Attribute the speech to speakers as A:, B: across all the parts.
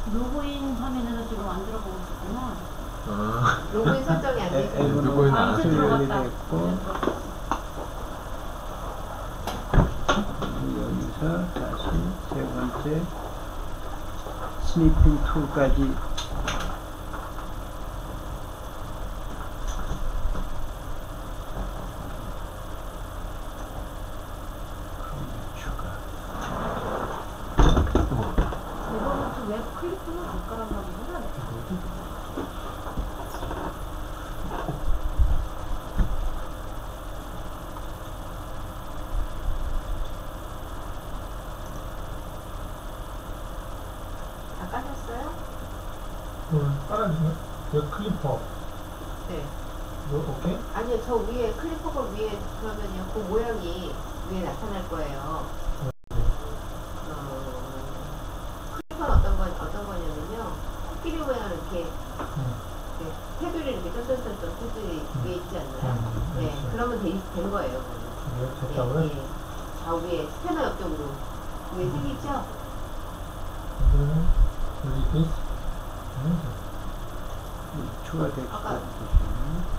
A: 로그인 화면에서 지금 안 들어가고 있구나.
B: 로그인 설정이 안 돼 있어요.
C: 로그인 안
A: 이제
C: 들어갔다.
A: 들어갔다.
D: 여기서 다시 세 번째 스니핑 툴까지 추가.
A: 이번부터 웹 클릭으로 안 깔았나 보구나.
B: 다 까셨어요?
C: 깔아주세요. 웹 클리퍼.
B: 네.
C: 오케이?
B: 아니요, 저 위에 클리퍼가 위에 그러면요, 그 모양이 위에 나타날 거예요. 클리퍼는 어떤 거냐면요, 코끼리 모양을 이렇게 테두리 이렇게 쫀쫀쫀쫀 테두리 위에 있지 않나요? 네,
C: 그렇죠.
B: 그러면 된 거예요.
C: 네, 됐다고요?
B: 네, 좌우에 스패너 옆쪽으로 위에 생기죠?
C: 여기
D: 추가될 것
B: 아까-
D: 같으시면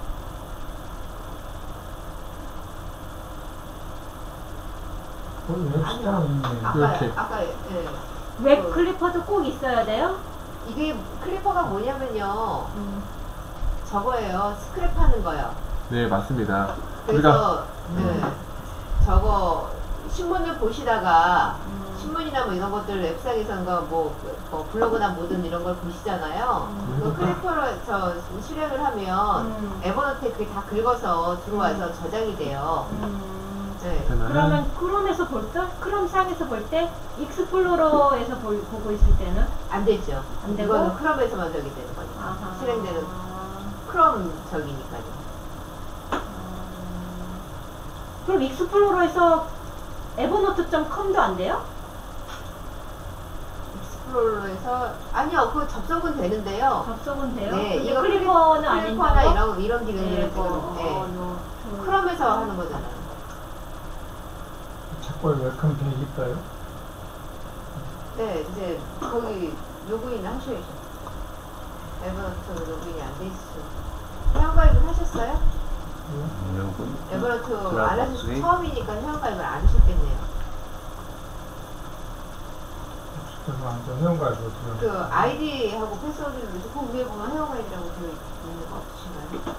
C: 웹 시장 있네.
B: 아까
A: 웹 클리퍼도 꼭 있어야 돼요?
B: 이게 클리퍼가 뭐냐면요, 저거예요. 스크랩하는 거요.
E: 네, 맞습니다.
B: 그래서 저거 신문을 보시다가 신문이나 뭐 이런 것들 웹상에서인가 뭐 블로그나 뭐든 이런 걸 보시잖아요. 그 클리퍼를 실행을 하면 에버노트에 그게 다 긁어서 들어와서 저장이 돼요. 네.
A: 그러면 크롬에서 볼 때? 크롬 상에서 볼 때? 익스플로러에서 보고 있을 때는?
B: 안 되죠.
A: 안 되고?
B: 이거는 크롬에서만 저기 되는 거니까.
A: 아하.
B: 실행되는 크롬 저기니까요.
A: 그럼 익스플로러에서 에버노트.com도 안 돼요?
B: 익스플로러에서 아니요, 그 접속은 되는데요.
A: 접속은 돼요?
B: 네,
A: 근데
B: 이거
A: 클리퍼는 안
B: 클리퍼나
A: 된다고?
B: 이런 기능들은 지금 크롬에서 하는 거잖아요.
C: 자꾸 웰컴 돼 있어요?
B: 네, 이제 거기 로그인 하셔야죠. 에버노트 로그인이 안 돼 있어. 회원가입을 하셨어요? 에버노트 안 하셔서 처음이니까 회원가입을 안 하셨겠네요.
C: 그래서 완전 회원가입을
B: 그 아이디하고 패스워드를 넣으시고 그 위에 보면 회원가입이라고 되어 있는 거 없으신가요?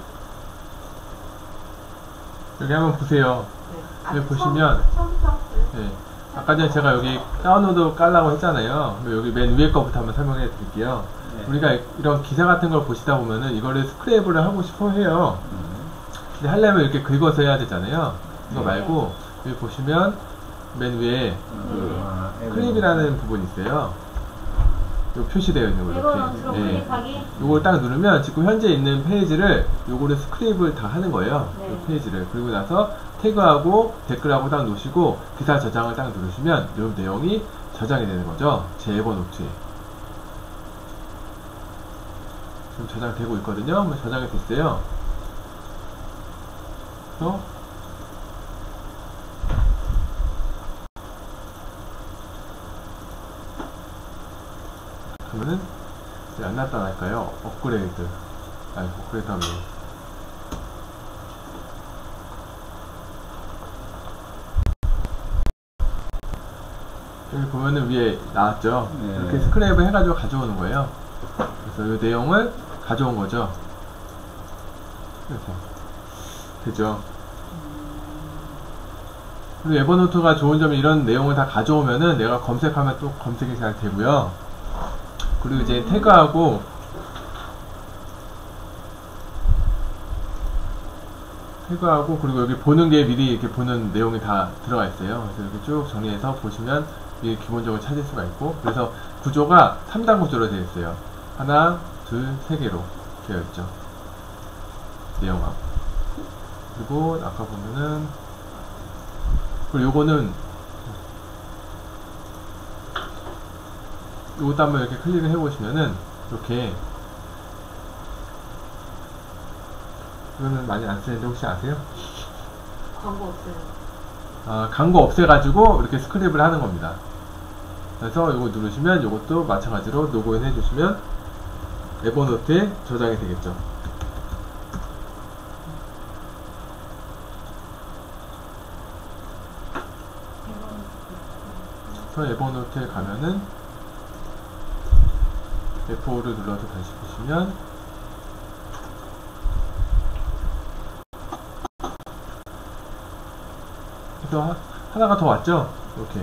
E: 여기 한번 보세요.
B: 네.
E: 여기 보시면
B: 처음부터
E: 네. 아까 전에 제가 여기 다운로드 깔라고 했잖아요. 여기 맨 위에 거부터 한번 설명해 드릴게요. 우리가 이런 기사 같은 걸 보시다 보면은 이거를 스크랩을 하고 싶어 해요. 근데 하려면 이렇게 긁어서 해야 되잖아요. 이거 말고 여기 보시면 맨 위에 그 클립이라는 부분이 있어요. 요 표시되어 있는 거
A: 에버노트로
E: 이렇게.
A: 클릭하기?
E: 요걸 딱 누르면 지금 현재 있는 페이지를 요거를 스크립을 다 하는 거예요.
A: 네.
E: 요 페이지를. 그리고 나서 태그하고 댓글하고 딱 놓으시고 기사 저장을 딱 누르시면 요 내용이 저장이 되는 거죠. 제 에버노트에. 지금 저장되고 있거든요. 저장이 됐어요. 그래서 그러면은 왜 안 나타날까요? 업그레이드. 아니, 업그레이드 하면 여기 보면은 위에 나왔죠?
D: 네.
E: 이렇게 스크랩을 해가지고 가져오는 거예요. 그래서 이 내용을 가져온 거죠. 이렇게 되죠. 그리고 에버노트가 좋은 점이 이런 내용을 다 가져오면은 내가 검색하면 또 검색이 잘 되고요. 그리고 이제 태그하고 그리고 여기 보는 게 미리 이렇게 보는 내용이 다 들어가 있어요. 그래서 이렇게 쭉 정리해서 보시면 이게 기본적으로 찾을 수가 있고, 그래서 구조가 3단 구조로 되어 있어요. 하나, 둘, 세 개로 되어 있죠. 내용화. 그리고 아까 보면은 그리고 요거는 요것도 한번 이렇게 클릭을 해보시면은 이렇게 이거는 많이 안 쓰는데 혹시 아세요?
B: 광고 없어요.
E: 광고 없애가지고 이렇게 스크립을 하는 겁니다. 그래서 이거 누르시면 이것도 마찬가지로 로그인 해주시면 에버노트에 저장이 되겠죠. 그래서 에버노트에 가면은 F5를 눌러서 다시 보시면 그래서 하나가 더 왔죠? 이렇게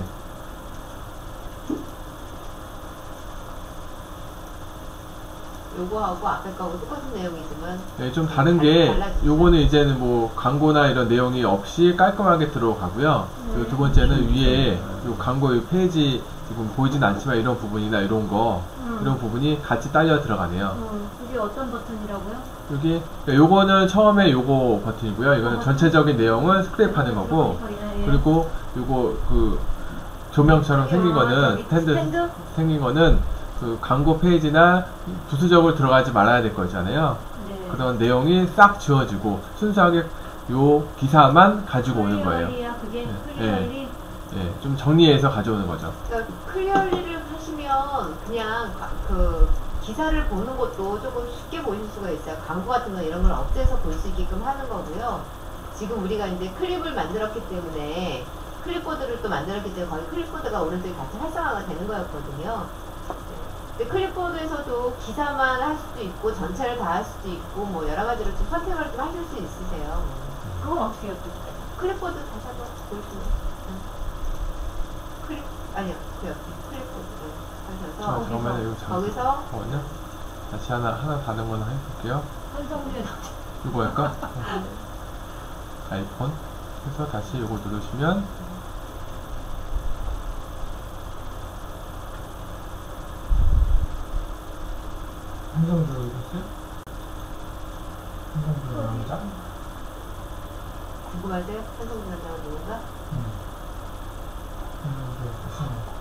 B: 요거하고 앞에 거하고 똑같은 내용이지만
E: 네, 좀 다른 게
B: 달라지죠.
E: 요거는 이제는 뭐 광고나 이런 내용이 없이 깔끔하게 들어가고요. 그리고 두 번째는 위에 요 광고 요 페이지 지금 보이진 않지만 이런 부분이나 이런 거 이런 부분이 같이 딸려 들어가네요.
A: 이게 어떤 버튼이라고요?
E: 여기 요거는 처음에 요거 버튼이고요. 이거는 전체적인 내용을 스크랩하는 거고, 그리고 요거 그 조명처럼 생긴 거는 스탠드 생긴 거는 그 광고 페이지나 부수적으로 들어가지 말아야 될 거잖아요.
A: 네.
E: 그런 내용이 싹 지워지고 순수하게 요 기사만 가지고 오는 거예요.
A: 그게
E: 네.
A: 클리어리.
E: 예, 좀 정리해서 가져오는 거죠.
B: 그러니까 클리어리를 하시면 그냥 그 기사를 보는 것도 조금 쉽게 보실 수가 있어요. 광고 같은 거 이런 걸 없애서 볼 수 있게끔 하는 거고요. 지금 우리가 이제 클립을 만들었기 때문에 클립보드를 또 만들었기 때문에 거기 클립보드가 오른쪽에 같이 활성화가 되는 거였거든요. 근데 클립보드에서도 기사만 할 수도 있고 전체를 다 할 수도 있고 뭐 여러 가지로 좀 선택을 좀 하실 수 있으세요.
A: 그건 어떻게 해요?
B: 클립보드 다시 한번 보여주세요. 클립 아니요 그 옆에 클립보드 하셔서
E: 잠깐만요. 이거
B: 거기서
E: 잠깐만요. 다시 하나 다른 거나 해볼게요.
A: 한성류에
E: 이거 할까? 아이폰 해서 다시 이거 누르시면
C: 한정도 있어요? 한정도 남자?
B: 궁금하세요? 한성준 남자가 누군가?
C: 한정도 있어요.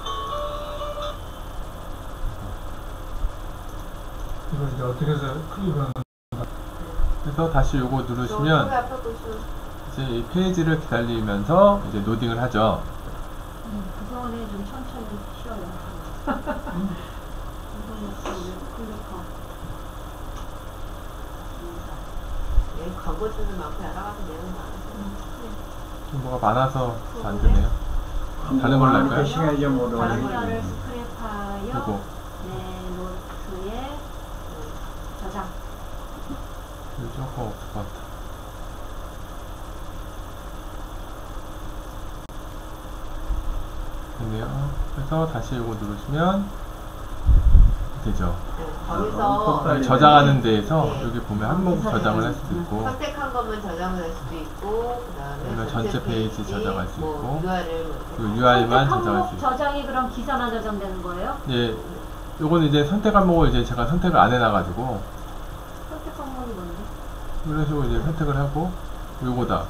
C: 이걸 이제 어떻게 해서 클릭을 하는
E: 그래서 다시 이거 누르시면
B: 앞에 보시면
E: 이제 이 페이지를 기다리면서 이제 로딩을 하죠.
A: 그동안에 좀 천천히 쉬어요.
B: 광고주는 많고 여러 가지 내용이 많아서
E: 좀 뭐가 많아서 안 되네요. 다른 걸로 할까요?
D: 시간이 좀 오래
A: 다른
D: 걸리겠네.
A: 거를 스크랩하여
E: 이거
A: 네, 노트에 저장.
E: 이거 조금 없을 것 같아. 됐네요. 그래서 다시 이거 누르시면 되죠.
B: 거기서
E: 저장하는 데에서
B: 네.
E: 여기 보면 한목 저장을 할 수도 있고,
B: 선택한 것만 저장을 할 수도 있고 그다음에
E: 아니면 전체 페이지 저장할 수 있고,
B: URL
E: 그리고 UI만
A: 선택
E: 저장할 수
A: 항목
E: 있고.
A: 저장이 그럼 기사만 저장되는 거예요?
E: 예, 요거는 이제 선택 항목을 이제 제가 선택을 안 해놔가지고
A: 선택 항목이 뭔데?
E: 이런 식으로 이제 선택을 하고 요거다.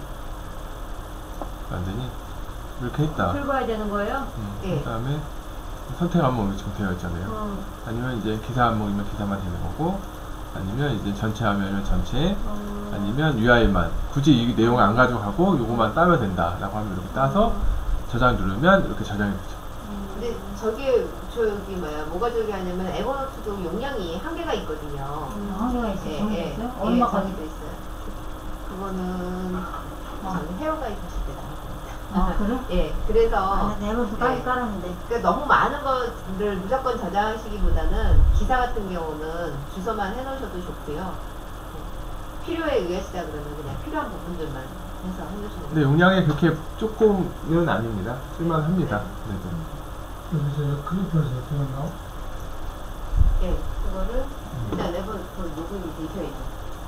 E: 안 되니? 이렇게 했다.
A: 긁어야 되는 거예요?
B: 예.
E: 그 다음에 선택 항목이 지금 되어 있잖아요. 아니면 이제 기사 항목이면 기사만 되는 거고, 아니면 이제 전체 화면이면 전체, 아니면 UI만 굳이 이 내용을 안 가져가고 요거만 따면 된다 라고 하면 이렇게 따서 저장 누르면 이렇게 저장이 되죠.
B: 근데 저기 뭐가 저기 하냐면 에버노트도 용량이 한계가 있거든요.
A: 한계가 있어요?
B: 예,
A: 있어요?
B: 예,
A: 얼마까지?
B: 도 있어요. 그거는 저는 헤어가입 하실 때 나왔습니다.
A: 아, 그래?
B: 예, 그래서
A: 아, 내 벌써 빨리
B: 네.
A: 깔았는데.
B: 그러니까 너무 많은 거를 무조건 저장하시기보다는 기사 같은 경우는 주소만 해놓으셔도 좋고요. 필요에 의하시다 그러면 그냥 필요한 부분들만 해서 해놓으시면
E: 근데 용량이 그렇게 조금은 아닙니다. 쓸만합니다. 그래도.
C: 여기서 클릭해서 어떻게 한다고?
B: 예, 그거를 일단 네번 녹음이 되셔 있죠.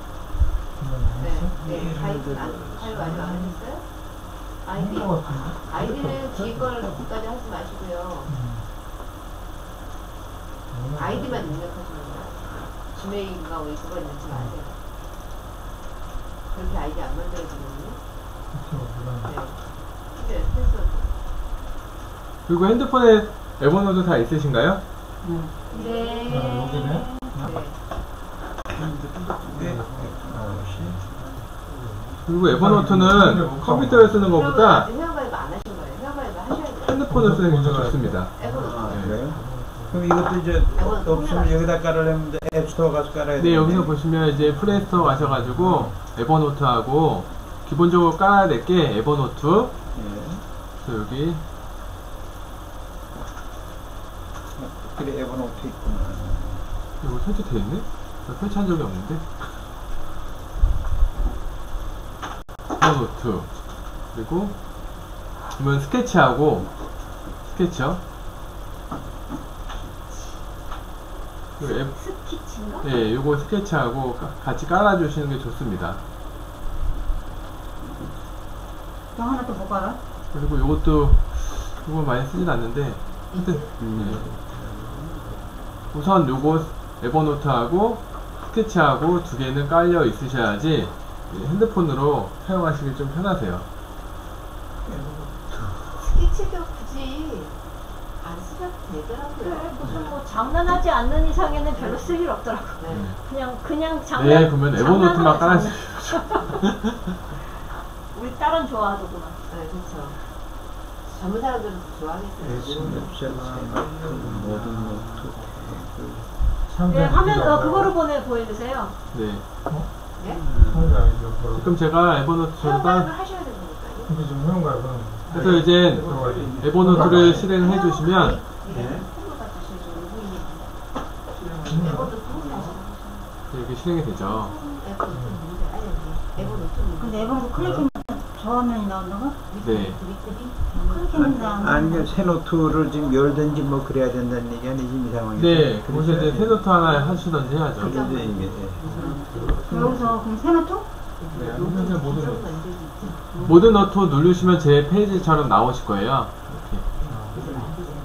B: 네, 가입은 가입 아직 안 하셨어요? 아이디. 아이디는 뒤에 거를 끝까지 하지 마시고요. 아이디만 입력하시면 돼요. 지메일인가 뭐 그거 넣지 마세요. 그렇게 아이디 안 만들어지거든요. 네. 됐어.
E: 그리고 핸드폰에 에버노트 다 있으신가요?
A: 네.
C: 여기네?
E: 그리고 에버노트는 컴퓨터에 쓰는 것보다
B: 회원가입 안 하신 거예요. 회원가입 하셔야 돼요.
E: 핸드폰으로 쓰는 게 좀 좋습니다.
B: 에버노트.
D: 아,
E: 네.
D: 그래요? 그럼 이것도 이제 없으면 여기다 깔으려면 앱스토어 가서 깔아야
E: 네,
D: 되는데.
E: 여기서 보시면 이제 플레이스토어 가셔가지고 에버노트하고 기본적으로 깔아야 될 게 에버노트. 그래서 여기
D: 그래, 에버노트 있구나.
E: 이거 설치돼 있네? 나 설치한 적이 없는데. 에버노트 그리고 보면 스케치하고 스케치요. 그리고
A: 스티치인가?
E: 네, 요거 스케치하고 같이 깔아주시는 게 좋습니다.
F: 또 하나 또 뭐 깔아?
E: 그리고 요것도 요거 많이 쓰진 않는데 하여튼 네. 우선 요거 에버노트하고 스케치하고 두 개는 깔려 있으셔야지 핸드폰으로 사용하시기 좀 편하세요.
B: 스케치도 굳이 안 쓰셔도 되더라고요.
A: 그래, 무슨 뭐 장난하지 않는 이상에는 별로 쓸 일 없더라고.
B: 네.
A: 그냥 장난.
E: 네, 그러면 에버노트만
A: 장난하면
E: 깔아주세요.
A: 우리 딸은 좋아하더구만.
B: 네, 그렇죠. 젊은 사람들은 더 좋아하겠어요.
D: 스냅샷, 모든 노트,
A: 네, 화면 그거를 보여주세요.
E: 네.
B: 네?
E: 지금 제가 에버노트
B: 사용을
E: 저가
B: 하셔야 되는 거니까요.
C: 근데 지금 회원가에 보는
E: 그래서 이제 에버노트를 실행해 주시면
B: 네. 에버노트
E: 이렇게 실행이 되죠.
F: 근데 에버노트 클릭하면 저 화면이 나온다고?
E: 네.
F: 클릭했는데 안
D: 아니,
F: 나온다.
D: 새 노트를 지금 열든지 뭐 그래야 된다는 얘기 아니지, 이 상황에서.
E: 네, 거기서 이제 새 노트 하나 하시던지 해야죠.
D: 그래도 이게
F: 여기서 그럼 새 노트?
E: 네, 그냥 모든 노트 누르시면 제 페이지처럼 나오실 거예요. 이렇게.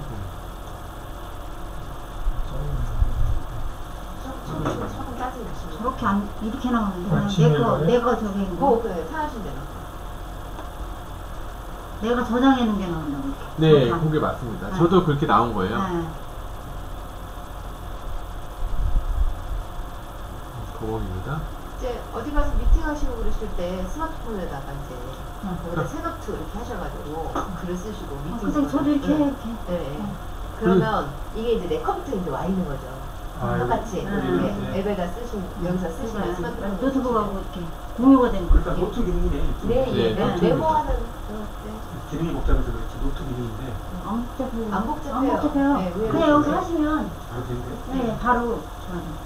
F: 저렇게 안 이렇게 나오는데
C: 아,
F: 그냥
C: 지메일로요?
F: 내가 저기 있는 거
B: 그래, 사하신 대로.
F: 내가 저장해 놓은 게 나온다고.
E: 네,
F: 그렇게 안-
E: 그게 맞습니다.
F: 네.
E: 저도 그렇게 나온 거예요.
F: 네.
E: 고맙습니다.
B: 이제 어디 가서 미팅 하시고 그러실 때 스마트폰에다가 이제 여기다 새 노트 이렇게 하셔가지고 글을 쓰시고 미팅.
F: 선생님 저도 이렇게
B: 네.
F: 이렇게
B: 네. 그러면 이게 이제 내 컴퓨터에 이제 와 있는 거죠. 똑같이 이렇게 앱에다 여기서 쓰시면 스마트폰.
F: 노트북하고 이렇게 공유가 되는 거.
G: 그러니까 노트 기능이네.
B: 네,
E: 네,
B: 네.
E: 노트
B: 메모하는
G: 기능이 복잡해서 그렇지. 노트 기능인데
F: 안 복잡해요.
B: 안 복잡해요.
F: 안 복잡해요.
B: 네, 의외로
F: 그냥 여기서
B: 네.
F: 하시면
G: 바로 되는데.
F: 네 바로 좋아요.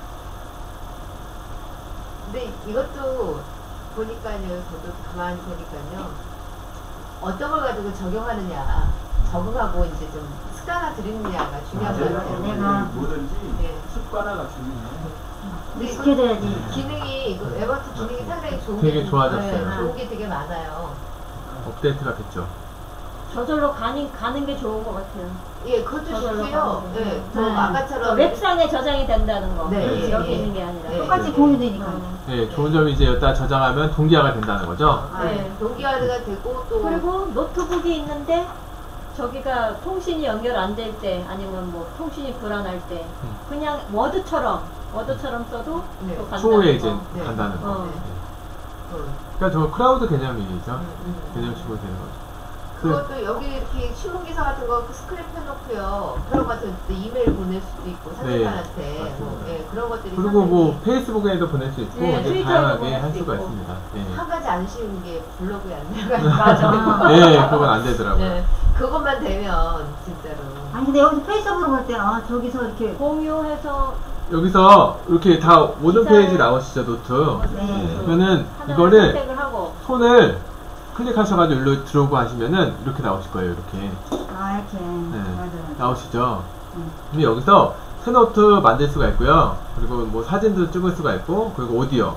B: 근데 이것도 보니까요, 저도 가만히 보니까요, 어떤 걸 가지고 적용하느냐, 적응하고 이제 좀 습관화 들이느냐가 중요한 것 같아요.
F: 내가-
G: 뭐든지
B: 네.
G: 습관화가 중요해.
F: 익숙해져야지.
B: 기능이, 이거 에버트 기능이 상당히 좋은
E: 되게
B: 게,
E: 좋아졌어요.
B: 네, 좋은 게 되게 많아요.
E: 업데이트가 됐죠.
A: 저절로 가는 게 좋은 것 같아요.
B: 예, 그것도
A: 저절로
B: 좋고요.
A: 가는 거.
B: 예, 또
F: 네.
B: 아까처럼.
A: 웹상에 저장이 된다는 거.
B: 네,
A: 여기
B: 예,
A: 있는
B: 예.
A: 게 아니라.
B: 네.
F: 똑같이 공유되니까.
E: 네, 좋은 점이 이제 여기다 저장하면 동기화가 된다는 거죠.
B: 네, 동기화가 되고 또.
A: 그리고 노트북이 있는데 저기가 통신이 연결 안 될 때 아니면 뭐 통신이 불안할 때 그냥 워드처럼 써도
B: 네.
A: 또 간다는
E: 추후에 이제
A: 거.
B: 네.
E: 간다는 거.
A: 어.
E: 네.
B: 음,
E: 그러니까 저 크라우드 개념이죠.
B: 음.
E: 개념식으로 되는 거죠.
B: 그것도 여기 이렇게 신문기사 같은 거 스크랩 해놓고요. 그런 거 같은 때 이메일 보낼 수도 있고 상대방한테
E: 네, 맞습니다.
B: 예, 그런 것들이
E: 그리고
B: 상당히
E: 뭐 페이스북에도 보낼 수 있고
A: 네,
E: 이제
A: 트위터에도
E: 다양하게
A: 보낼
E: 할
A: 수
E: 수가
A: 있고.
E: 있습니다. 네.
B: 한 가지 안 쉬운 게 블로그에 안 들어가요.
A: 맞아.
E: 네, 그건 안 되더라고요.
B: 네, 그것만 되면 진짜로.
F: 아니 근데 여기서 페이스북으로 갈 때 아 저기서 이렇게
A: 공유해서
E: 여기서 이렇게 다 모든
A: 기사를-
E: 페이지 나오시죠, 노트.
F: 네.
E: 그러면은
A: 하나를
E: 이거를
A: 선택을 하고
E: 손을 클릭하셔가지고 일로 들어오고 하시면은 이렇게 나오실 거예요, 이렇게.
F: 아 이렇게
E: 네.
F: 맞아.
E: 나오시죠?
F: 음.
E: 근데 여기서 새 노트 만들 수가 있고요. 그리고 뭐 사진도 찍을 수가 있고, 그리고 오디오,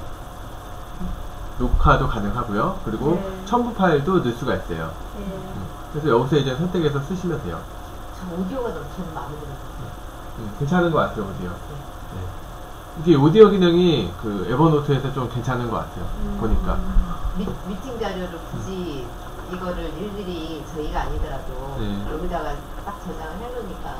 E: 녹화도 가능하고요. 그리고
A: 네.
E: 첨부 파일도 넣을 수가 있어요.
A: 예.
E: 그래서 여기서 이제 선택해서 쓰시면 돼요.
B: 저 오디오가 너무 저는 마음에 들어요.
E: 괜찮은 것 같아요, 오디오. 네. 이게 오디오 기능이 그 에버노트에서 좀 괜찮은 것 같아요. 보니까.
B: 미팅 자료를 굳이 이거를 일일이 저희가 아니더라도
E: 네.
B: 여기다가 딱 저장을 해놓으니까.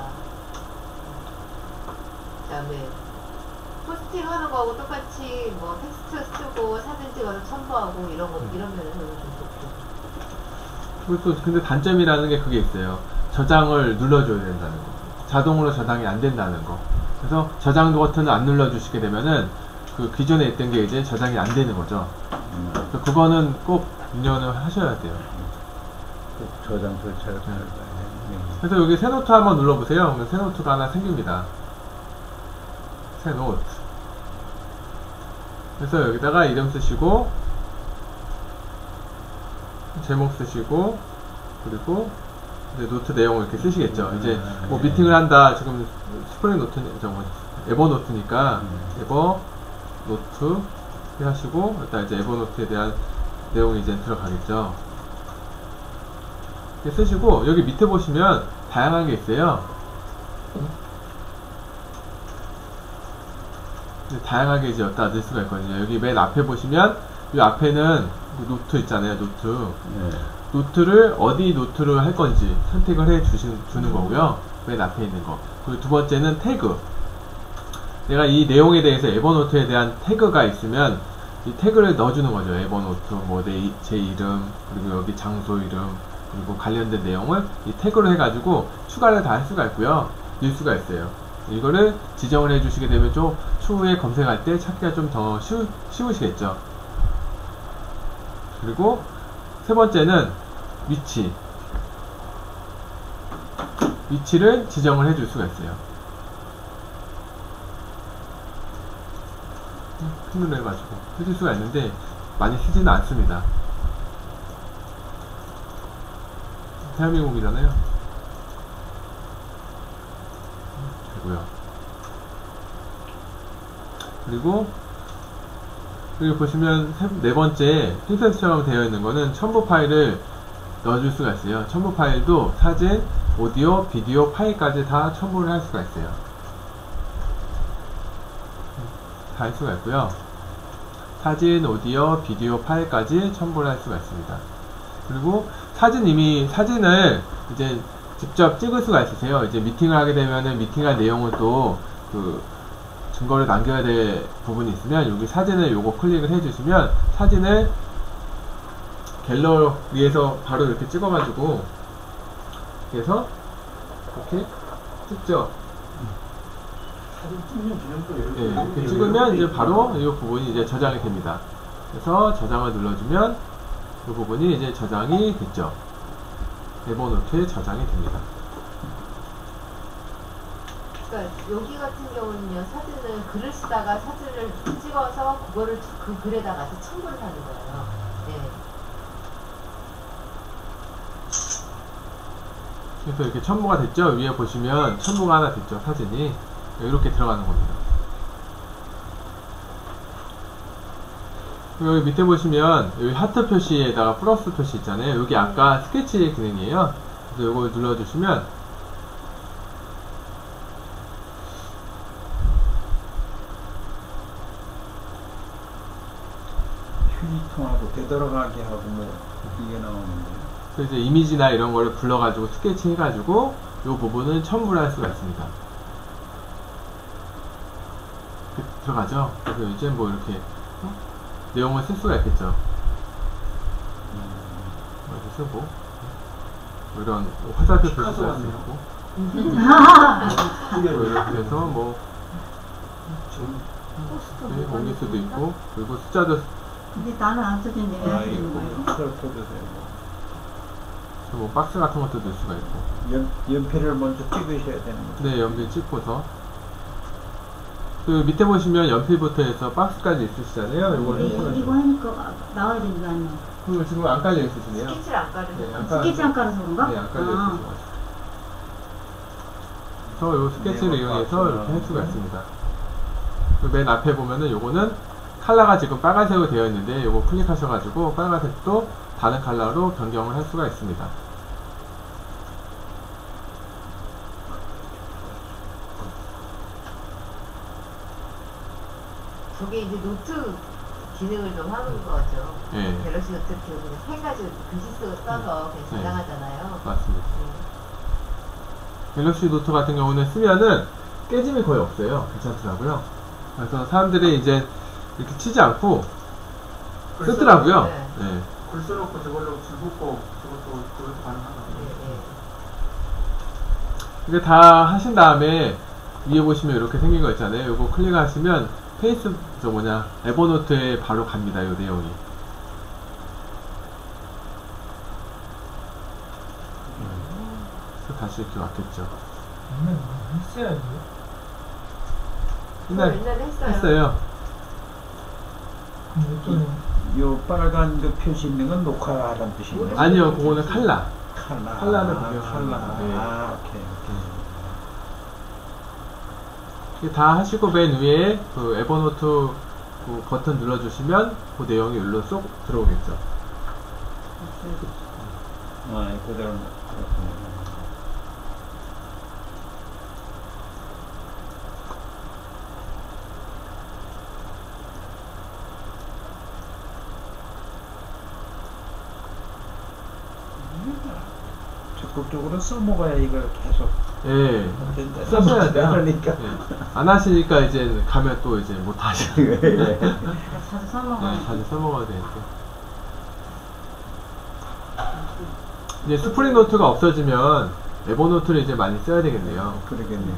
B: 그다음에 포스팅 하는 거하고 똑같이 뭐 텍스트 쓰고 사진 찍어서 첨부하고 이런 거 이런 면에서는 좀 좋고.
E: 그리고 또 근데 단점이라는 게 그게 있어요. 저장을 눌러줘야 된다는 거. 자동으로 저장이 안 된다는 거. 그래서 저장 버튼을 안 눌러주시게 되면은 그 기존에 있던 게 이제 저장이 안 되는 거죠. 그래서 그거는 꼭 인연을 하셔야 돼요.
D: 저장 설치를 해야 돼.
E: 그래서 여기 새 노트 한번 눌러보세요. 그러면 새 노트가 하나 생깁니다. 새 노트. 그래서 여기다가 이름 쓰시고 제목 쓰시고 그리고 이제 노트 내용을 이렇게 쓰시겠죠. 이제 뭐 미팅을 한다. 지금 스프링 노트, 에버노트니까 에버노트 하시고 일단 이제 에버노트에 대한 내용이 이제 들어가겠죠. 이렇게 쓰시고 여기 밑에 보시면 다양한 게 있어요. 다양하게 이제 여기다 넣을 수가 있거든요. 여기 맨 앞에 보시면 이 앞에는 노트 있잖아요. 노트. 노트를 어디 노트를 할 건지 선택을 해 주는 거고요. 맨 앞에 있는 거. 그리고 두 번째는 태그. 내가 이 내용에 대해서 에버노트에 대한 태그가 있으면 이 태그를 넣어주는 거죠. 에버노트, 뭐 제 이름, 그리고 여기 장소 이름, 그리고 관련된 내용을 이 태그로 해가지고 추가를 다 할 수가 있고요. 넣을 수가 있어요. 이거를 지정을 해주시게 되면 좀 추후에 검색할 때 찾기가 좀 더 쉬우시겠죠. 그리고 세 번째는 위치. 위치를 지정을 해줄 수가 있어요. 큰 눈을 해가지고 해줄 수가 있는데 많이 쓰지는 않습니다. 대한민국이잖아요. 되고요. 그리고 여기 보시면 네 번째 핀셋처럼 되어 있는 거는 첨부 파일을 넣어줄 수가 있어요. 첨부 파일도 사진, 오디오, 비디오 파일까지 다 첨부를 할 수가 있어요. 다 할 수가 있고요. 사진, 오디오, 비디오 파일까지 첨부를 할 수가 있습니다. 그리고 사진을 이제 직접 찍을 수가 있으세요. 이제 미팅을 하게 되면은 미팅할 내용을 또 증거를 남겨야 될 부분이 있으면 여기 사진을 요거 클릭을 해주시면 사진을 갤러리에서 바로 이렇게 찍어가지고 그래서 이렇게 찍죠.
G: 사진 찍는 기념도
E: 네, 이렇게 찍으면 이제 바로 이 부분이 이제 저장이 됩니다. 그래서 저장을 눌러주면 이 부분이 이제 저장이 됐죠. 에버노트에 저장이 됩니다.
B: 그러니까 여기 같은 경우는요, 사진을 글을 쓰다가 사진을 찍어서 그거를 그 글에다가 첨부를 하는 거예요. 네.
E: 그래서 이렇게 첨부가 됐죠. 위에 보시면 첨부가 하나 됐죠. 사진이 이렇게 들어가는 겁니다. 여기 밑에 보시면 여기 하트 표시에다가 플러스 표시 있잖아요. 여기 아까 스케치 기능이에요. 그래서 이걸 눌러주시면
D: 휴지통하고 되돌아가게 하고 뭐 이게 나오는데.
E: 그래서 이제 이미지나 이런 거를 불러가지고 스케치 해가지고 이 부분을 첨부를 할 수가 있습니다. 들어가죠. 그래서 이제 뭐 이렇게 내용을 쓸 수가 있겠죠. 이렇게 쓰고 뭐 이런 화살표 표시도 할 수 있고 이렇게 해서 뭐 옮길 수도 있고 그리고 숫자도
F: 근데 나는 안 써진데 왜 하시는
D: 있고
F: 거예요?
D: 그렇게 되세요.
E: 뭐 박스 같은 것도 넣을 수가 있고
D: 연필을 먼저 찍으셔야 되는 거죠.
E: 네, 연필 찍고서 그 밑에 보시면 연필부터 해서 박스까지 있으시잖아요. 요걸
F: 이거 하니까 나와야 되는 거 아니야?
E: 그걸 지금 안 깔려 있으시네요.
B: 스케치를 안 깔으면
E: 네, 안
F: 스케치 안 깔아서 그런가?
E: 네, 안 깔려 있으시고 그래서 요 스케치를 이용해서 이렇게 할 수가 있습니다. 그리고 맨 앞에 보면은 요거는 컬러가 지금 빨간색으로 되어 있는데 요거 클릭하셔가지고 빨간색도 다른 컬러로 변경을 할 수가 있습니다.
B: 저게 이제 노트 기능을 좀 하는 거죠.
E: 네.
B: 갤럭시 노트 기능을 세 가지 글씨 써서 그냥 저장하잖아요.
E: 맞습니다. 갤럭시 노트 같은 경우는 쓰면은 깨짐이 거의 없어요. 괜찮더라고요. 그래서 사람들이 이제 이렇게 치지 않고 쓰더라고요.
B: 네.
E: 네.
G: 글 써놓고 저걸로 줄 붓고 그것도 가능하다고.
B: 네, 네.
E: 이게 다 하신 다음에 위에 보시면 이렇게 생긴 거 있잖아요. 이거 클릭하시면 페이스 저 뭐냐 에버노트에 바로 갑니다. 이 내용이. 그래서 다시 이렇게 왔겠죠.
C: 옛날에 했어야지.
E: 옛날
B: 옛날에 했어요.
E: 했어요.
C: 근데 또
D: 요 빨간 그 표시 있는 건 녹화라는 뜻인가요?
E: 아니요, 그거는 칼라. 칼라를
D: 아,
E: 보면
D: 칼라.
E: 네.
D: 아, 오케이.
E: 이게 다 하시고 맨 위에 그 에버노트 그 버튼 눌러주시면 그 내용이 여기로 쏙 들어오겠죠.
D: 아, 그대로 그렇군요. 적극적으로 써먹어야 이걸 계속
E: 예. 써셔야 돼요.
D: 그러니까.
E: 예. 안 하시니까 이제 가면 또 이제 못 하시고. 예.
F: 자주 써먹어야
E: 네, 자주 써먹어야 되니까. 이제 스프링 노트가 없어지면 에버노트를 이제 많이 써야 되겠네요.
D: 그러겠네요.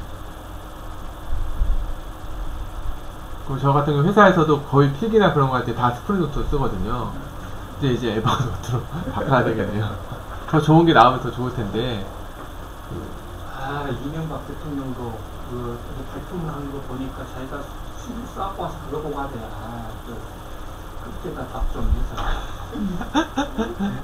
E: 그럼 저 같은 경우 회사에서도 거의 필기나 그런 거 할 때 다 스프링 노트 쓰거든요. 이제 에버노트로 바꿔야 되겠네요. 더 좋은 게 나오면 더 좋을 텐데.
G: 아, 이명박 대통령도 그 발표하는 거 보니까 자기가 술 싸고 와서 그거 보고 하대. 아, 그때가 답 좀 해서.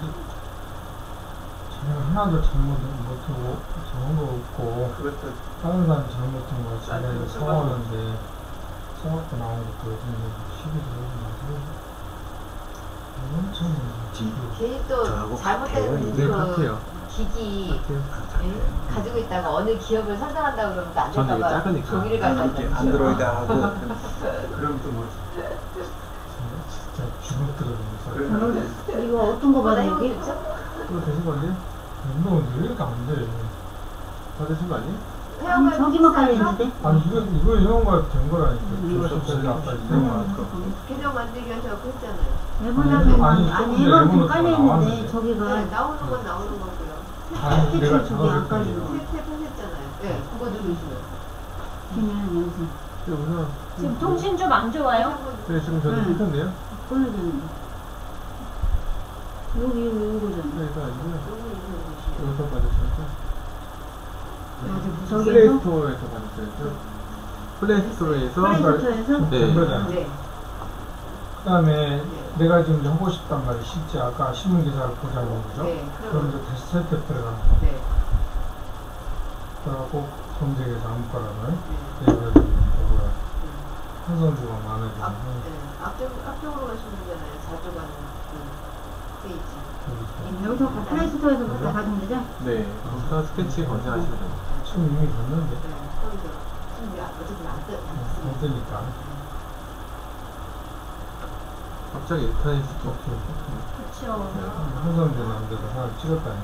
C: 제가 하나도 잘못 못하고 좋은 거 없고
G: 그것도
C: 다른 사람 잘못한 거 자기가 사과하는데 써갖고 나온 것도 요즘에 시비도 맞아요. 엄청
B: 괜히 또
D: 저하고
B: 잘못된
E: 네,
B: 그
E: 같아요.
B: 기기 예? 가지고 있다가 어느 기업을 선정한다고 그러면 안
E: 저는 이게
B: 될까봐
E: 작으니까.
B: 종이를
D: 아,
B: 갖다
D: 이렇게
B: 놨죠.
D: 안드로이드하고
G: 그럼 또 뭐.
C: 진짜 주눅들어서
F: 이거 어떤 거
B: 그거보다
F: 봐도 여기?
B: 해보겠죠?
E: 이거 되신 거 아니에요?
C: 운동은 왜 이렇게 안 돼?
E: 다 되신 거 아니에요?
F: 아니, 저기만 깔려있는데?
C: 아니 이거 이런 거된 거라니까. 저기 아까 있던 거.
B: 계정 만들기 위해서 그거 했잖아요.
F: 에버노트
C: 아니,
F: 아니
C: 조금
F: 에버노트
C: 에버노트가
F: 깔려있는데
C: 나왔는데.
B: 네,
F: 저기가
B: 나오는 건 나오는 거고요.
C: 아니 내가
F: 저기 안 깔리고
B: 탭했잖아요. 네, 그거 누르시면.
F: 그냥 여기서
E: 여기서.
A: 지금 통신 좀 안 좋아요?
E: 네, 지금 저도
F: 응.
E: 켰네요.
F: 끊어졌는데 여기 이거잖아.
E: 네, 이거 아니고요.
B: 요거 누르시면.
E: 여기서 받으셔서.
F: 어디 저기서?
E: 플레이스토어에서 받으셔야죠. 플레이스토어에서.
F: 플레이스토어에서?
E: 네.
C: 된 거잖아.
B: 네.
C: 그다음에 내가 지금 이제 하고 싶단 말이야. 실제 아까 신문 기사를 보자고 그죠?
B: 네.
C: 그럼 이제 다시 세트 들어가.
B: 네.
C: 그러고 검색해서 아무거나
B: 네.
C: 예를 들면 뭐야 한선주가 마음에
B: 앞,
C: 들면
B: 네. 앞쪽으로 가시면 되잖아요. 자주 가는 그 페이지.
F: 여기서 플레이스토어에서부터 받으면 되죠?
E: 네. 거기서 스케치 검색하시면 됩니다.
C: 지금 이미 됐는데
B: 네. 거기서. 지금 어차피 안
C: 못
B: 뜨.
C: 되니까
E: 갑자기 인터넷이 또.
A: 그렇죠.
C: 한선주 남자도 하나 찍었다니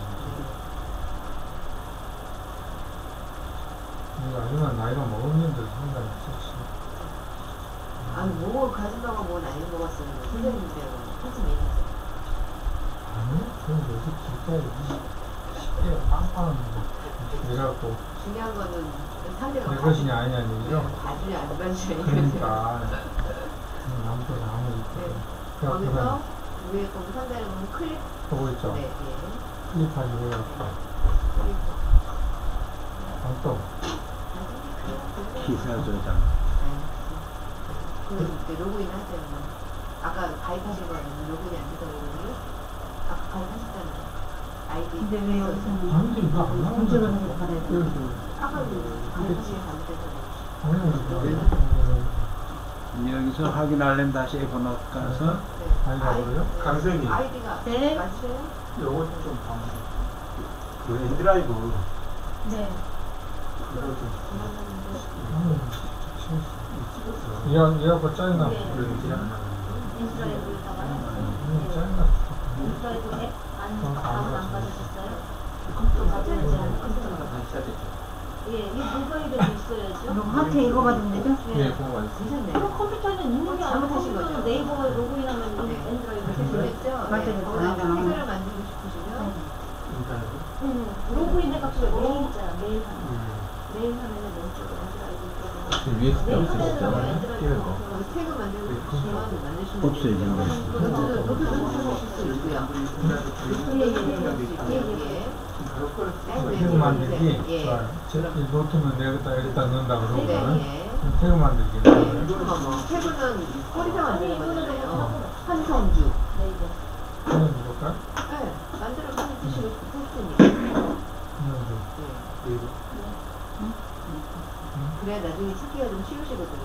C: 이거 아니면 나이가 먹었는데 상관이 없었지.
B: 아니, 뭐 가진다고 뭐 나이 먹었어요. 선생님들 하지 매니저.
C: 아니 저는 요새 길가에 10대가 빵빵한데 그래갖고
B: 중요한 거는 상대가
C: 내 것이냐 아니냐 얘기죠.
B: 봐주냐 안 봐주냐
C: 그러니까 남도 아무 있거든.
B: 거기서
C: 그래갖고
B: 위에 거기 상대를 보면 클릭.
C: 보고 있죠.
B: 네, 예.
C: 클릭하시고 해갖고
B: 클릭.
C: 또
D: 기사 저장.
B: 그 이제 로그인 하세요. 아까 가입하신 거는 로그인이 안 돼서 그러니 아까 가입하셨잖아요. 아이디.
F: 근데 왜 여기서는
C: 아닌데 이거 안 나오는데
F: 검색을 해서 받아야 돼?
B: 아까 가입하신 게 잘못됐잖아요.
D: 여기서 확인하려면 다시 에버노트 가서
C: 아이디가요?
G: 강선이.
B: 아이디가
A: 네.
B: 맞으세요?
G: 요거 좀 봐. 그 엔드라이브
A: 네.
G: 그거 좀.
C: 얘하고 짜증나.
A: 네.
G: 그러지.
A: 인스타에다가
C: 짜증나.
A: 인스타에도 앱 다운 안 받으셨어요?
G: 컴퓨터가 다시 해야 되죠.
A: 예, 이 모바일에도 있어야죠.
F: 그럼 하트 이거 받으면 되죠?
E: 네, 그거 많이 쓰
B: 괜찮네요.
A: 그럼 컴퓨터는 있는 게 아니고
B: 잘못하신
A: 컴퓨터는
B: 거죠?
A: 네이버에 로그인하면
B: 네.
A: 엔드로이드
B: 그랬죠?
F: 맞아요.
B: 네. 거기서 태그를 만들고 싶으시면
G: 인터넷.
A: 로그인 해갖고 메일 있잖아. 메일 하면. 메일 하면은 왼쪽으로 엔드라이브
E: 위에서
A: 메일
E: 떼올 수 있어요.
A: 하면은
E: 끼는 거.
B: 태그 만드시면 만드시면
D: 없어요, 지금.
B: 노트 하실 수 있고요.
C: 태그 만들기
B: 예.
C: 좋아요. 이 노트는 내가 일단 넣는다
B: 네,
C: 그러면
B: 예.
C: 태그 만들기.
B: 태그는 꼬리서 만드는 거잖아요. 한성주.
A: 네이버.
C: 그냥 누를까?
B: 네, 만들어 드시고 싶으니까. 그래야 나중에 찾기가 좀 쉬우시거든요.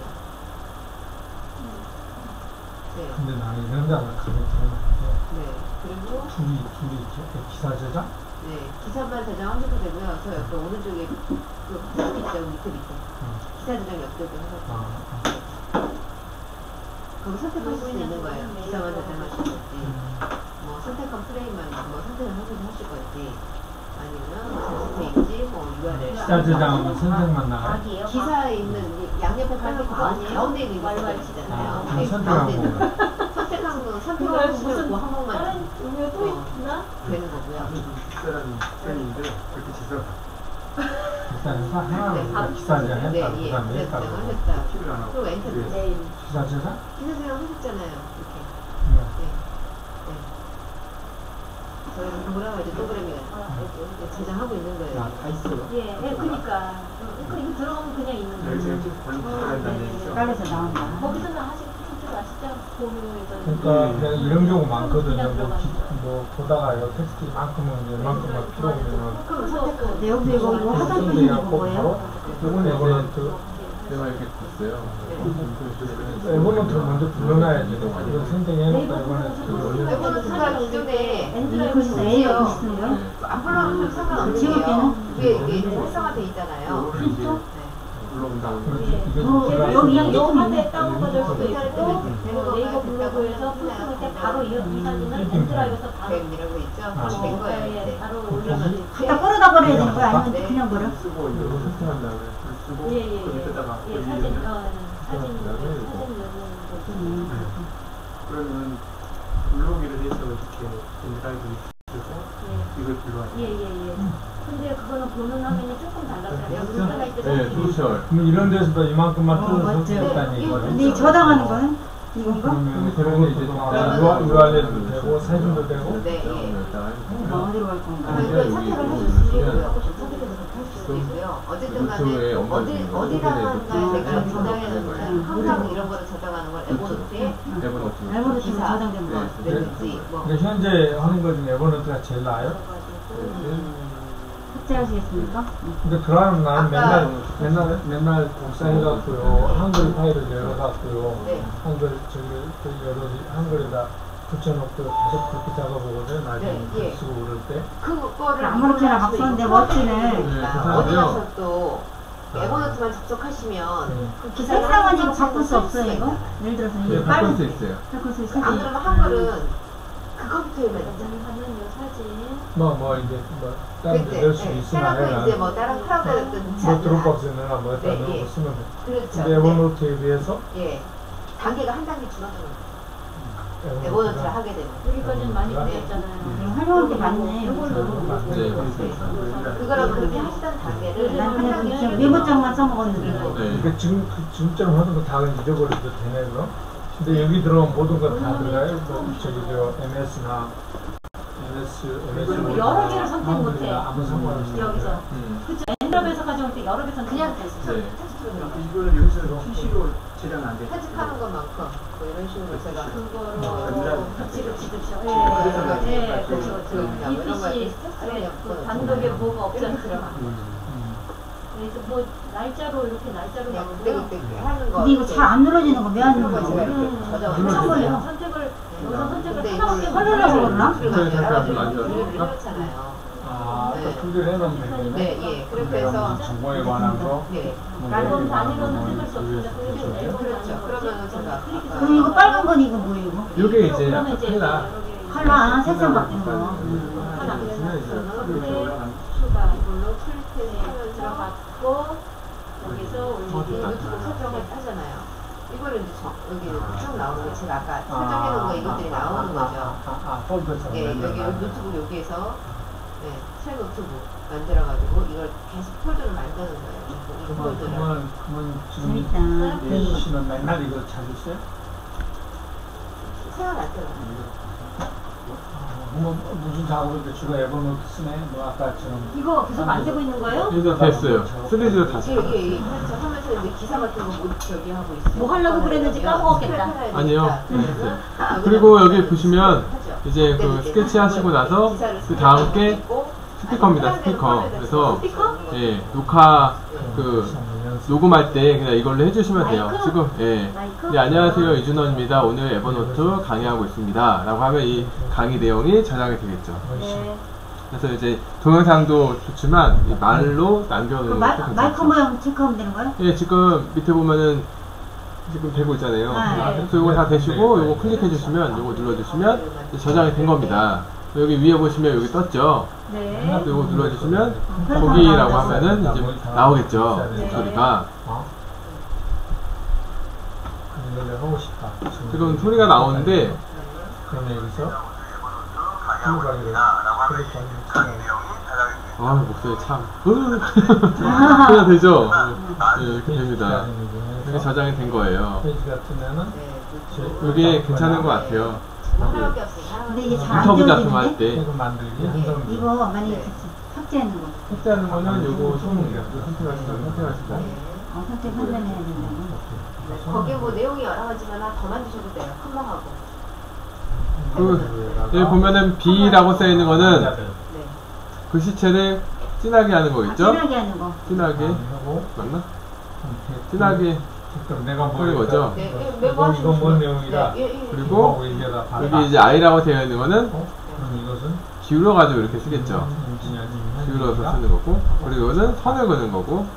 B: 네.
C: 근데 나는 이런 데가 가면 들어가는데
B: 네. 그리고
C: 둘이 기사 제작?
B: 네, 기사만 저장하셔도 되고요. 저 옆에 오른쪽에 그 버튼 있죠, 밑에. 기사 저장 옆쪽에 하고. 거기 선택할 수 있는 거예요. 기사만 저장하실 건지, 뭐 선택한 프레임만 뭐 선택을 하실 건지, 아니면 뭐 페이지, 뭐 URL.
C: 기사 제작하면 선택만 나가요?
B: 기사에 있는 양옆에 빨간 가운데 있는 게 있잖아요.
C: 그럼 선택한 거.
B: 선택한 거 선택을 무슨 뭐 한 번만
A: 음료 또 있나?
B: 되는 거고요.
G: 비싼 편인데 그렇게 지서
C: 일단 하나 기사 제작 했다.
B: 네, 예.
C: 그 다음에
B: 기사
C: 했다.
B: 저장을 했다.
G: 티를 안 하고
B: 그리고 엔터.
A: 네.
C: 기사 제작?
B: 기사 저장 하셨잖아요. 이렇게.
C: 네.
B: 네. 저희는 뭐라고 하죠? 프로그램이 저장하고 있는 거예요.
G: 다 있어요.
A: 예, 그러니까. 이거 들어가면 그냥 있는
G: 여기
A: 거예요.
G: 지금 벌써 들어간다는 얘기죠.
F: 빨리서 나온다.
A: 거기서는 아시죠? 공유에서.
C: 그러니까 내가 이런 경우 많거든요. 뭐 보다가 이 텍스트 이만큼은 이만큼만 필요 없으면
B: 그럼 선택하고.
F: 근데 여기서 이거 하단
C: 근데
F: 표시는
C: 갖고
F: 뭐예요?
C: 바로 이건 에버노트
E: 내가 이렇게 됐어요.
C: 에버노트를 먼저 불러놔야 돼요. 이거 선택해놓고 에버노트
B: 에버노트가 기존에
F: 이거 A요 무슨 거?
B: 안 불러놓으면 상관없는
F: 지울
B: 게요.
F: 때는?
B: 위에 이게 활성화돼 있잖아요.
G: 이거를 이제
B: 네.
G: 올라온다고.
F: 여기
A: 그냥
F: 이거
A: 노트에 다운받을 수도 있고 네이버 블로그에서 포스팅할 때 바로 이 사진을 엔드라이브에서 바로
B: 뱀이라고 있죠?
C: 아.
B: 된 거예요.
A: 예,
B: 이제.
A: 바로 올려서
F: 갖다 끌어다 버려야 되는 거야? 아니면
B: 네.
F: 그냥 버려?
G: 쓰고 이거 설정한 다음에 쓰고
A: 예예예
G: 그 밑에다가
A: 예, 사진
G: 올리면
A: 사진 넣는 거죠.
G: 그러면 블로그를 해서 이렇게 인드라이브 있어서
A: 예.
G: 이걸 불러야 돼.
A: 예예예. 근데 그거는 보는 화면이 조금 달라서요. 인터넷 때
E: 네,
A: 사진이
E: 그렇죠.
C: 그럼 이런 데서도 이만큼만
F: 어,
C: 뜯어서
F: 맞죠.
C: 쓰겠다는 이거네.
F: 근데 이 저장하는 거는? 이건가?
C: 그러면 이제 URL도 되고 사진도 되고
B: 네, 예.
F: 뭐 어디로 갈 건가?
B: 이걸 선택을 하실 수도 있고요. 선택해서 할 수도 있고요. 어쨌든 간에 어디다가 내가 저장해 놓는 항상 이런 거를 저장하는 걸 에버노트에
F: 알고리즘으로
B: 기사.
F: 저장된 거.
B: 내든지 뭐
C: 근데 현재 하는 것 중에 에버노트가 제일 나아요?
F: 삭제하시겠습니까?
C: 근데 그러면 나는
B: 아까-
C: 맨날 복사해갖고요 한글 파일을 열어갖고요
B: 네.
C: 한글 한글에다 붙여놓고 계속 그렇게 작업하거든 나중에
B: 네, 예.
C: 쓰고 그럴 때
B: 그거를
F: 아무렇게나 막 썼는데 멋지네.
E: 네,
B: 어디 가서 또 에버노트만 접속하시면
C: 네.
B: 그 기사를
F: 색상은 이거
B: 항상
F: 바꿀 수
B: 쓸
F: 없어요
B: 수가
F: 이거?
B: 있잖아요.
F: 예를 들어서
E: 네,
F: 이게
E: 바꿀 수
F: 빨간
E: 있어요.
F: 바꿀 수 있어?
B: 안 그러면 한글은 그거부터만 있잖아요.
A: 하는 요 사진.
C: 이제 다른 데 넣을 수 있으나
B: 해놓고
C: 해라
B: 이제 뭐 다른 클라우드에 넣든지
C: 뭐 드롭박스에 넣어라 뭐
B: 네,
C: 에다 넣고
B: 예.
C: 쓰면 돼
B: 그렇죠.
C: 근데 에버노트에 비해서
B: 예. 단계가 한 단계 줄어드는 에버노트를 하게 되면
A: 여기까지는 많이
C: 네.
A: 바뀌었잖아요.
F: 활용할 게 많네.
A: 이걸로
E: 네,
B: 그거랑 그렇게 하시던 단계를
F: 난
B: 한
F: 그냥
B: 단계
F: 그냥 메모장만 써먹었는데.
E: 네.
C: 그러니까 지금처럼 하던 거 다 잊어버려도 되네 그럼? 근데 여기 들어가면 모든 거 다 들어가요? MS나 MS
A: 여러 개를 선택 못해.
C: 아무 상관없이
A: 여기서. 그쵸. 엔드롭에서 가져올 때 여러 개 선택
B: 그냥
A: 못해.
B: 텍스트로 들어가.
G: 이걸 여기서 PC로 제작 안 돼.
B: 편집하는 것만큼 뭐 이런 식으로 제가
A: 그거로 그치 그쵸.
B: 네.
A: 예, 그쵸. EPC 단독에 뭐가 없잖아 들어가. 그래서 뭐 날짜로 이렇게 날짜로
B: 그냥
A: 나오고요.
B: 그때 하는 거.
F: 근데 이거 잘 안 눌러지는 거 왜 안
B: 그런 거 제가
F: 눌러져?
B: 이렇게 저장을
F: 한참
B: 해놨어요.
F: 걸려.
A: 선택을 여기서 선택을
B: 근데
A: 하나밖에
B: 이걸
F: 화면으로 그러나?
B: 해놓잖아요.
C: 아까 풀리를 해놨네
B: 네, 예. 그렇게 해서
C: 정보에 관한 거
B: 네.
A: 앨범 단위로 선택할 수 없습니다.
B: 그렇죠. 그러면은 제가
F: 그럼 이거 빨간 건 이거 뭐예요 이거?
E: 요게 이제
A: 그러면 이제
E: 헬라.
F: 칼라 색상 바뀐 거.
A: 하나
B: 저는
A: 추가 이걸로 풀테에 들어갔고 여기서 올리기
B: 유튜브 설정을 하잖아요. 이거를 이제 여기 쭉 나오는 거 제가 아까 설정해 놓은 거 이것들이 나오는 거죠.
C: 폴더처럼
B: 예, 여기 유튜브 여기에서 네, 책 노트북 만들어가지고 이걸 계속 폴더를 만드는 거예요. 이 폴더를.
C: 그러면 지금
F: 재밌다.
C: 예수 씨는 맨날 이거 자주 써요?
B: 태어났더라고요.
C: 뭐 무슨 작업인데 주로 에버노트 쓰네? 뭐 아까처럼.
A: 이거 계속 만들고 있는 거예요?
E: 이제 됐어요. 시리즈로 다 썼어요.
B: 예, 그렇죠. 하면서 이제 기사 같은 거 못 저기 하고 있어요.
A: 뭐 하려고 그랬는지 까먹었겠다.
E: 아니요, 됐어요. 그리고 여기 보시면 이제 그 스케치 하시고 나서 그 다음 게 스피커입니다. 스피커. 그래서
A: 스피커?
E: 예, 녹화 그 녹음할 때 그냥 이걸로 해주시면 돼요.
A: 마이크?
E: 지금 예.
A: 마이크?
E: 네, 안녕하세요, 이준원입니다. 오늘 에버노트 강의하고 있습니다. 라고 하면 이 강의 내용이 저장이 되겠죠.
A: 네.
E: 그래서 이제 동영상도 좋지만 이 말로
F: 그
E: 남겨놓는 것도
F: 마이크
E: 괜찮죠.
F: 모양 체크하면 되는 거예요?
E: 예, 지금 밑에 보면은 지금 되고 있잖아요.
F: 네.
E: 그래서 이거 다 되시고 이거 클릭해 주시면 이거 눌러 주시면 저장이 된 겁니다. 여기 위에 보시면 여기 떴죠.
A: 네.
E: 이거 눌러 주시면 보기라고 하면은 이제 나오겠죠.
A: 네.
E: 소리가.
C: 이걸 하고 싶다.
E: 지금 소리가 나오는데
C: 그러면 여기서 플루바기를
E: 아, 목소리 참. 그냥 되죠? 예, 이렇게 됩니다. 이렇게 저장이 된 거예요.
C: 페이지 같으면은
E: 이게 괜찮은 것 같아요.
B: 하나밖에 없어요.
F: 근데 이게 잘 안
E: 인터뷰 같은 거 할
F: 띄워지는데?
E: 때.
C: 이거 만들기 한정.
F: 이거 만약에 삭제하는 거.
E: 삭제하는 거는 요거 선택하시면
F: 선택하면 해야 된다고.
B: 거기에 뭐 내용이 여러 가지만 더 만드셔도 돼요. 컴방하고.
E: 여기 보면은 B라고 써 있는 거는
B: 네.
E: 글씨체를 진하게 하는 거 있죠?
F: 진하게 하는 거.
E: 진하게.
C: 하고
E: 맞나? 진하게
C: 그럼 내가
E: 하는 거죠?
B: 네,
C: 이건
B: 메모하시면
C: 뭔
B: 돼요.
C: 내용이라.
B: 네, 예, 예.
E: 그리고
C: 여기에다
E: 여기 이제 I라고 되어 있는 거는
C: 그럼 이것은
E: 기울어가지고 이렇게 쓰겠죠. 기울어서 쓰는 거고, 그리고 이거는 선을 그는 거고,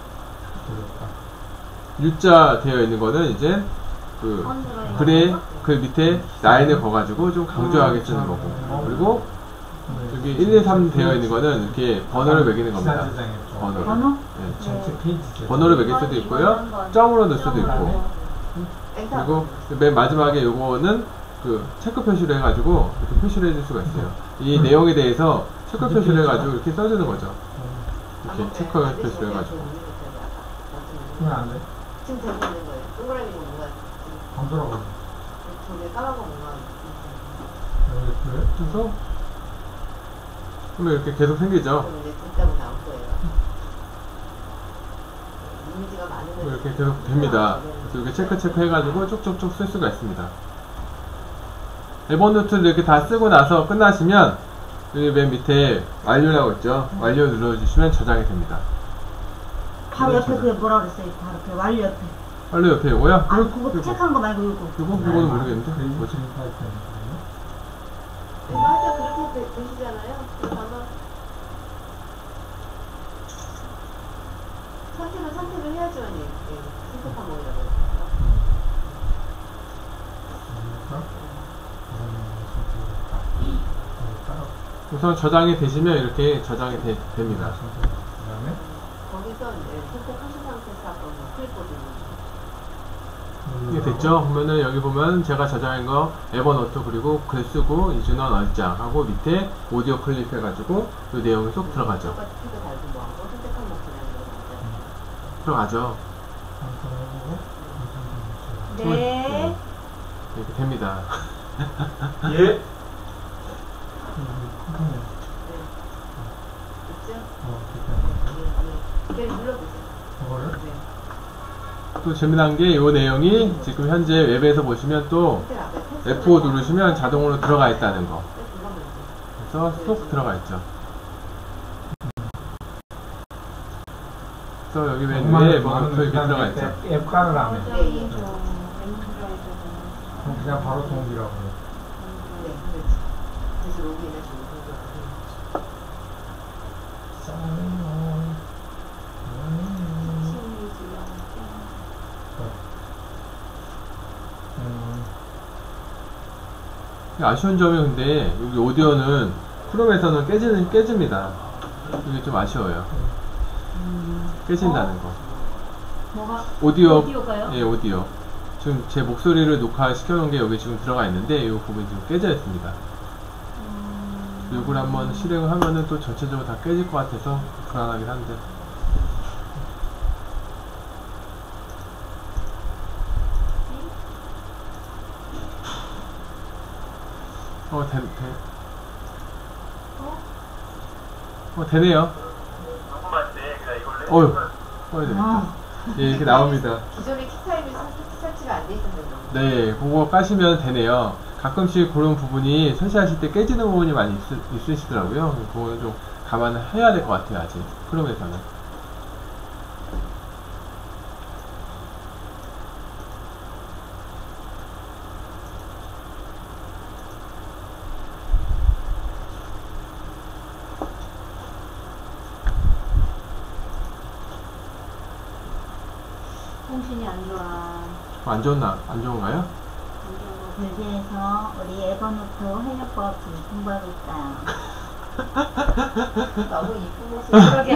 E: U자 되어 있는 거는 이제 그 글에 그 밑에 라인을 거가지고 좀 강조하게 쓰는 거고, 그리고 여기 1, 2, 3 되어 있는 거는 이렇게 번호를 매기는 겁니다. 번호를.
F: 번호?
E: 네.
C: 전체 페이지
E: 번호를 매길 수도 있고요, 점으로 넣을 수도 있고, 그리고 맨 마지막에 요거는 그 체크 표시를 해가지고 이렇게 표시를 해줄 수가 있어요. 이 내용에 대해서 체크 표시를 해가지고 이렇게 써주는 거죠. 이렇게 체크 표시를 해가지고.
C: 그러면 안 돼?
B: 지금 되고 있는 거예요. 동그라미 뭔가
C: 안 돌아가.
B: 저기 까만 거 뭔가
C: 그래?
E: 그래서 그러면 이렇게 계속 생기죠.
B: 그럼 이제 듣다고 나올 거예요. 이미지가 많으면
E: 이렇게 계속 됩니다. 그래서 이렇게 체크 해가지고 쭉쭉쭉 쓸 수가 있습니다. 에버노트를 이렇게 다 쓰고 나서 끝나시면 여기 맨 밑에 완료라고 있죠. 완료 눌러주시면 저장이 됩니다.
F: 바로 옆에 그게 뭐라 그랬어요? 바로 그 완료 옆에.
E: 완료 옆에 요거요?
F: 아, 그거 체크한 거 말고 이거.
E: 요거는 모르겠는데 뭐지?
B: 맞아 그렇게 되시잖아요. 그래서 아마 선택을 해야지만 선택한 거라고.
E: 우선 저장이 되시면 이렇게 저장이 됩니다.
C: 그다음에
B: 거기서 이제 선택하신 상태에서 아까 클릭거든요.
E: 이게 됐죠? 보면은 여기 보면 제가 저장한 거 에버노트 그리고 글 쓰고 이준원 얼짱 하고 밑에 오디오 클립 해가지고 이 내용이 쏙 들어가죠.
B: 똑같이 피드 달고 뭐 하고 선택한 거 그냥
E: 들어가죠.
A: 네.
E: 이렇게 됩니다.
C: 예.
B: 있죠?
C: 어,
B: 이렇게 눌러보세요.
C: 이거를
B: 네.
E: 또 재미난 게 이 내용이 지금 현재 웹에서 보시면 또 F5 누르시면 자동으로 들어가 있다는 거. 그래서 쏙 들어가 있죠. 그래서 여기 맨 위에 에버노트 이렇게 들어가 있죠.
C: 앱 깔으라면
B: 네,
C: 그럼 그냥 바로 동기라고 해요.
B: 네, 그렇지. 그래서 로그인하시면
E: 아쉬운 점이 근데 여기 오디오는 크롬에서는 깨집니다. 이게 좀 아쉬워요. 깨진다는 거.
A: 뭐가?
E: 오디오가요?
A: 오디오가요?
E: 예, 오디오. 지금 제 목소리를 녹화시켜 놓은 게 여기 지금 들어가 있는데 이 부분이 좀 깨져 있습니다. 이걸 한번 실행을 하면은 또 전체적으로 다 깨질 것 같아서 불안하긴 한데. 되네요. 어휴, 되겠다. 예, 이렇게 나옵니다.
B: 기존의 키타임이 설치가 안 돼 있었는데.
E: 네, 그거 까시면 되네요. 가끔씩 그런 부분이 설치하실 때 깨지는 부분이 많이 있으시더라고요. 그거는 좀 감안해야 될 것 같아요, 아직. 크롬에서는.
A: 통신이 안 좋아.
E: 안 좋은가요?
F: 여기에서 우리 에버노트 회역법 공부하고 있어요.
B: 너무 이쁜 모습.
A: 그러게.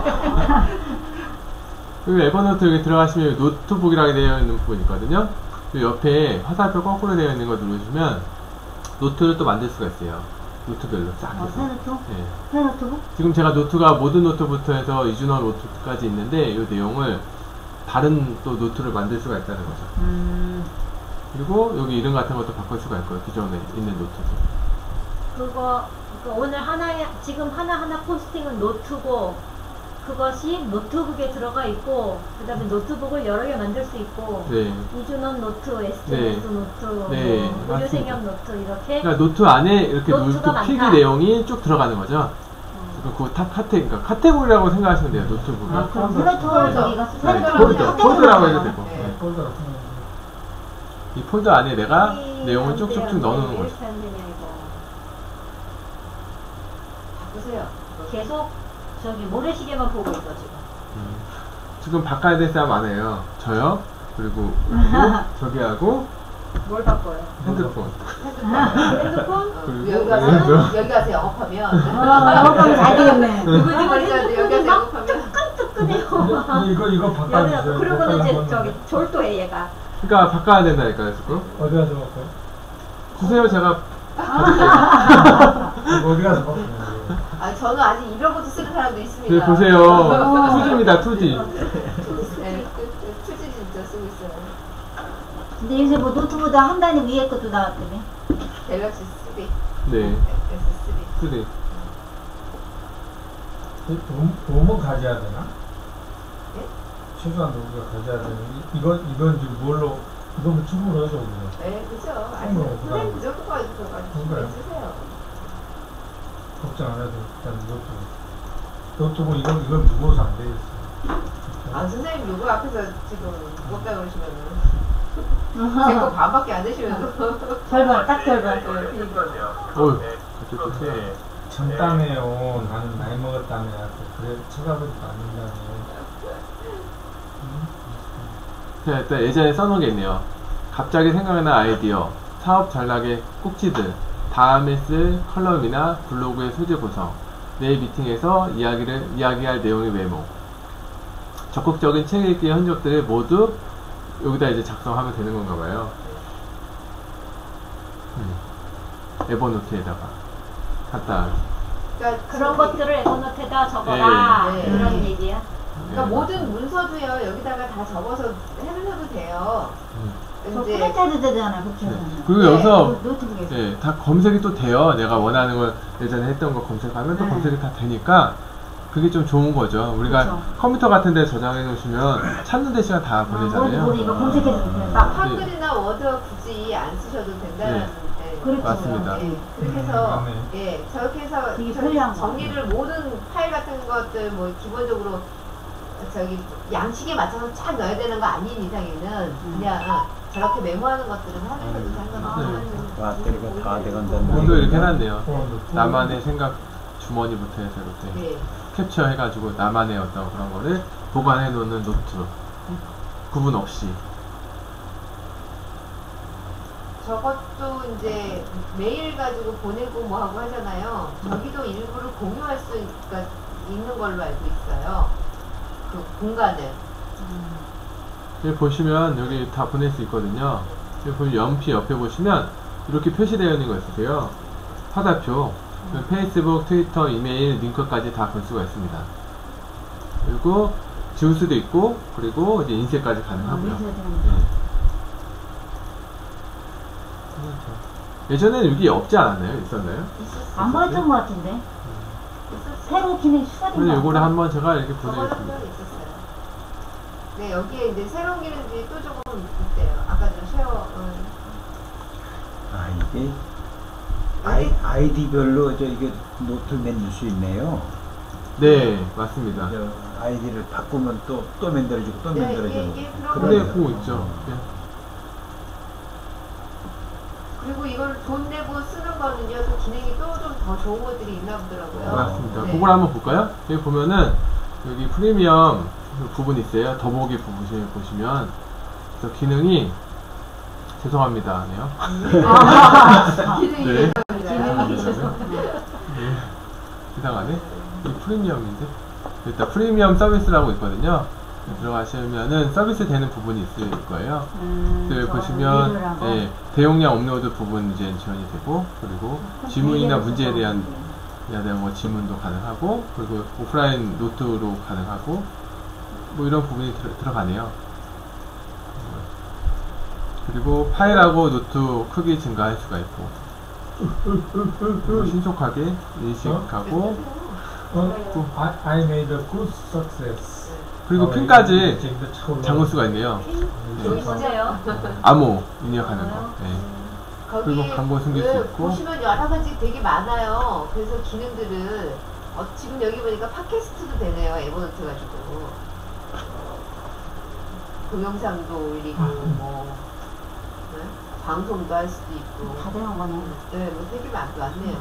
E: 여기 에버노트 여기 들어가시면 노트북이라고 되어 있는 부분이 있거든요. 이 옆에 화살표 거꾸로 되어 있는 거 누르시면 노트를 또 만들 수가 있어요. 노트별로 쫙 해서.
F: 새 노트?
E: 네.
F: 새 노트북?
E: 지금 제가 노트가 모든 노트부터 해서 이준원 노트까지 있는데 이 내용을 다른 또 노트를 만들 수가 있다는 거죠. 그리고 여기 이름 같은 것도 바꿀 수가 있고요. 기존에 있는 노트도.
A: 그거 오늘 지금 하나하나 포스팅은 노트고, 그것이 노트북에 들어가 있고, 그 다음에 노트북을 여러 개 만들 수 있고,
E: 네.
A: 이준원 노트, SNS 노트,
E: 네,
A: 뭐 의료생협 노트 이렇게.
E: 그러니까 노트 안에 이렇게
A: 노트가
E: 노트 필기
A: 많다.
E: 내용이 쭉 들어가는 거죠. 그 탑 그러니까 카테고리라고 생각하시면 돼요. 노트북을.
F: 아, 그럼 새 노트 저기가 새
E: 네,
F: 노트북
E: 폴더라고 해도 되고.
B: 네.
E: 네.
C: 폴더 같은 거.
E: 이 폴더 안에 내가
A: 이
E: 내용을
A: 안 돼요,
E: 쭉쭉쭉
A: 안 돼요.
E: 넣어놓는
A: 왜
E: 거죠.
A: 이렇게 안 되냐, 이거.
B: 바꾸세요.
A: 계속 저기 모래시계만 보고 있어 지금.
E: 지금 바꿔야 될 사람 많아요. 저요. 그리고 저기하고
A: 뭘 바꿔요?
E: 핸드폰.
A: 핸드폰?
E: 그리고
B: 여기 가서 여기 가서 영업하면
F: 영업하면 잘 되겠네.
B: 누구지 모르겠는데 여기 가서
A: 막
B: 영업하면
A: 뜨끈뜨끈해요.
C: 이거 바꿔주세요.
A: 그러고는 이제
C: 한번.
A: 저기 졸도해 얘가.
E: 그러니까 바꿔야 된다니까요, 지금.
C: 어디 가서 바꿔요?
E: 주세요, 제가.
C: 어디 가서 바꿔요?
B: 아 저는 아직 이런 것도 쓰는 사람도 있습니다.
E: 네, 보세요. 투지입니다, 투지.
B: 네, 투지 진짜 쓰고 있어요.
F: 근데 요새 뭐 노트보다 한 단위 위에 것도 나왔다며.
B: 갤럭시 3,
E: 네,
B: S3.
E: 투지.
C: 도움은 가져야 되나?
B: 예?
C: 최소한 우리가 가져야 되는 이건 지금 뭘로 이거는 충분히 하죠 우리가.
B: 네, 그죠. 아니,
C: 충분히
B: 선생님 그 정도까지 들어가지고
C: 그래요.
B: 쓰세요.
C: 걱정 안 해도 일단 노트북 이건 무거워서 안 되겠어.
B: 아, 선생님 요거 앞에서 지금 무겁다 그러시면은 제 거 반밖에 안 되시면서
F: 절반, 딱 절반.
E: 어휴, 갑자기 또 튀어나와.
C: 장담해요. 나는 나이 먹었다며. 그래 쳐다보지도 않는다며.
E: 제가 일단 예전에 써놓은 게 있네요. 갑자기 생각나는 아이디어, 사업 전략의 꼭지들, 다음에 쓸 컬럼이나 블로그의 소재 구성, 내일 미팅에서 이야기할 내용의 메모, 적극적인 책 읽기의 흔적들을 모두 여기다 이제 작성하면 되는 건가 봐요. 에버노트에다가 갖다.
B: 그러니까
A: 그런 것들을 에버노트에다 적어라.
B: 네.
A: 그런 얘기야.
B: 그러니까 모든 문서도요 여기다가 다 적어서 해놓으셔도 돼요.
F: 저
B: 이제
F: 프린트해도 되잖아, 그렇게
E: 네.
F: 해서.
E: 그리고 여기서
F: 노트북에서.
E: 네, 다 검색이 또 돼요. 내가 원하는 걸 예전에 했던 거 검색하면 또
F: 네.
E: 검색이 다 되니까 그게 좀 좋은 거죠. 우리가
F: 그렇죠.
E: 컴퓨터 같은 데 저장해 놓으시면 찾는 데 시간 다 보내잖아요.
F: 우리 이거 검색해도 돼.
B: 막 한글이나 워드 굳이 안 쓰셔도 된다는.
E: 네.
F: 그렇죠.
E: 맞습니다.
B: 예, 그렇게 해서
C: 맞네.
B: 예, 저렇게 해서
F: 되게
B: 저기
F: 편리한 거.
B: 정리를 모든 파일 같은 것들 뭐 기본적으로 저기 양식에 맞춰서 쫙 넣어야 되는 거 아닌 이상에는 그냥 저렇게 메모하는 것들은 하면서도 상관없어요.
D: 와, 그리고 다 돼간다는
E: 오늘도 이렇게 해놨네요.
C: 노트북.
E: 나만의 생각 주머니부터 해서 이렇게
B: 예.
E: 캡처 해가지고 나만의 어떤 그런 거를 보관해 놓는 노트. 구분 없이.
B: 저것도 이제 메일 가지고 보내고 뭐 하고 하잖아요. 저기도 일부를 공유할 수 있는 걸로 알고 있어요. 그 공간을.
E: 여기 보시면 여기 다 보낼 수 있거든요. 여기 보면 연필 옆에 보시면 이렇게 표시되어 있는 거 있으세요. 화살표. 페이스북, 트위터, 이메일, 링크까지 다 걸 수가 있습니다. 그리고 지울 수도 있고, 그리고 이제 인쇄까지 가능하고요. 네. 예전에는 여기 없지 않았나요? 있었나요?
F: 안 보였던 것 같은데. 새로 기능 추가된
E: 그래서
F: 거.
E: 요거를 한번 제가 이렇게
B: 저번에
E: 보내드립니다.
B: 한번 있었어요. 네, 여기에 이제 새로운 기능들이 또 조금 있대요. 아까 좀 쉐어.
D: 아, 이게 아이디별로 이게 노트를 만들 수 있네요.
E: 네, 맞습니다.
D: 아이디를 바꾸면 또 만들어지고 또
B: 네,
D: 만들어지고.
B: 이게 그런
E: 근데
B: 거예요.
E: 그거 있죠. 네.
B: 그리고 이걸 돈 내고 쓰는 거는요, 또 기능이 또 좀 더 좋은 것들이 있나 보더라고요.
E: 맞습니다.
B: 네.
E: 그걸 한번 볼까요? 여기 보면은 여기 프리미엄 부분 있어요. 더보기 부분 보시면 그래서 기능이 죄송합니다. 네요.
B: 기능이
E: 네.
B: 죄송합니다.
E: 네. 이상하네. 이 프리미엄인데 일단 프리미엄 서비스라고 있거든요. 들어가시면은 서비스 되는 부분이 있을 거예요. 여기 보시면 대용량 업로드 부분 이제 지원이 되고, 그리고 지문이나 문제에 대한 뭐 지문도 가능하고, 그리고 오프라인 노트로 가능하고, 뭐 이런 부분이 들어가네요. 그리고 파일하고 노트 크기 증가할 수가 있고, 신속하게 인식하고,
C: I made a good success.
E: 그리고 핀까지 잠글 수가 있네요.
A: 저기 진짜요?
E: 암호 입력하는 거. 네. 그리고
B: 거기
E: 광고 숨길 수 있고.
B: 보시면 여러 가지 되게 많아요. 그래서 기능들은 지금 여기 보니까 팟캐스트도 되네요. 에버노트 가지고 동영상도 올리고 뭐 네? 방송도 할 수도 있고.
F: 다 되는 거네.
B: 네, 뭐 되게 많네요.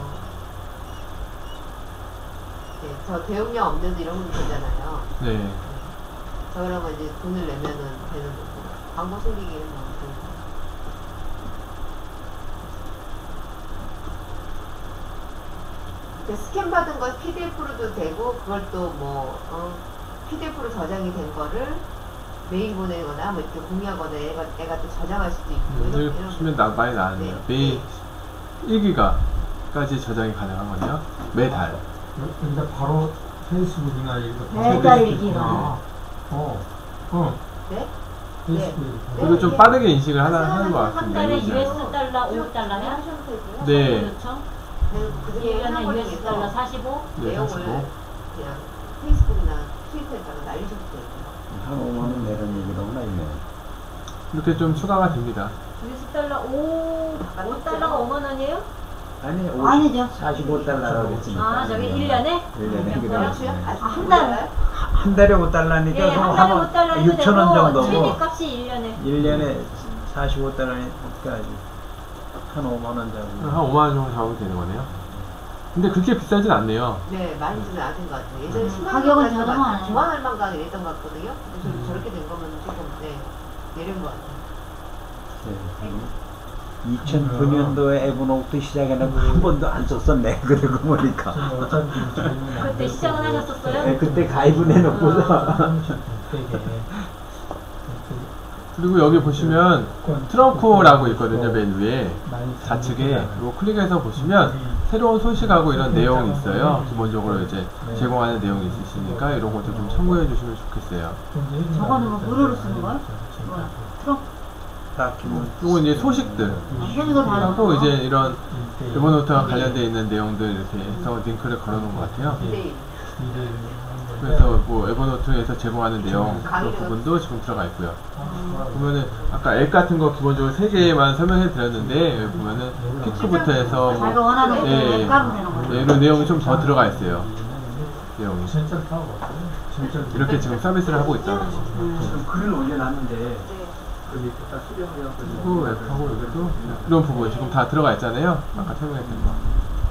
B: 네, 저 대용량 업로드 이런 것도 되잖아요.
E: 네.
B: 저런 거 이제 돈을 내면은 되는 거고 광고 숨기기는 뭐 스캔 받은 거 PDF로도 되고 그걸 또 뭐 PDF로 저장이 된 거를 메일 보내거나 뭐 이렇게 공유하거나 애가 또 저장할 수도 있고
E: 여기 보시면 많이 나왔네요.
B: 네.
E: 매일 1기가까지 저장이 가능한 거네요. 매달.
C: 근데 바로 페이스북이나 이거
F: 매달 일기가.
B: 네?
C: 페이스북.
E: 그리고 좀 빠르게 인식을 하는 것
A: 한
E: 같습니다.
A: 달에
E: 이미지가.
A: US 달러 5달러면?
E: 네.
A: 그렇죠?
B: 그게
A: 1년에 US 달러 45?
E: 네,
B: 내용을
E: 45.
B: 그냥 페이스북이나 트위터에다가 날리셔도 돼요.
D: 한 5만 원 내는 얘기로구나, 이게.
E: 이렇게 좀 추가가 됩니다.
A: US 달러 5달러가 5만 원이에요?
D: 아니,
F: 아니죠.
D: 45달러라고 그랬으니까.
A: 아, 저기 1년에?
D: 1년에.
B: 그렇죠?
F: 한 달.
D: 한 달에 5달러니까
A: 네, 한 달에 5달러도
D: 6천 원 정도고
A: 트레이딩 값이 1년에
D: 1년에 45달러니까 한 5만 원 정도.
E: 한 5만 원 정도 잡으면 되는 거네요. 근데 그렇게 비싸진 않네요.
B: 네, 많이는 않은 것 같아요. 예전에 10만
F: 가격은
B: 원
F: 저렴하네.
B: 9만 얼마인가 이랬던 것 같거든요. 그래서 저렇게 된 거면 조금 내린 것 같아요.
D: 2009년도에 에버노트 시작해놓고 한 번도 안 썼었네. 그러고 보니까.
A: 그때 시작은 하셨었어요?
D: 네, 그때 가입을 해놓고서.
E: 그리고 여기 보시면 트렁크라고 있거든요. 맨 위에 좌측에 이거 클릭해서 보시면 새로운 소식하고 이런 내용이 있어요. 기본적으로 이제 제공하는 내용이 있으시니까 이런 것도 좀 참고해 주시면 좋겠어요.
F: 저거는 뭐 무료로 쓰는 거야? 트럭.
E: 이거 이제 소식들,
F: 이거 다
E: 또 이제 이런 에버노트와 관련되어 있는 내용들 이렇게 해서 링크를 걸어 놓은 것 같아요.
B: 네.
E: 그래서 뭐 에버노트에서 제공하는 내용 그런 부분도 지금 들어가 있고요. 보면은 아까 앱 같은 거 기본적으로 3개만 설명해 드렸는데 여기 보면은 피크부터 해서 뭐
F: 자기가 원하는 앱 깔면 되는 거야.
E: 이런 내용이 좀 더 들어가 있어요. 내용이 이렇게 지금 서비스를 하고 있다는 거.
G: 지금 글을 올려놨는데 거기 다 수령해갖고
E: 그리고 앱하고 여기도 이런 부분 지금 다 들어가 있잖아요. 아까 설명했던 거.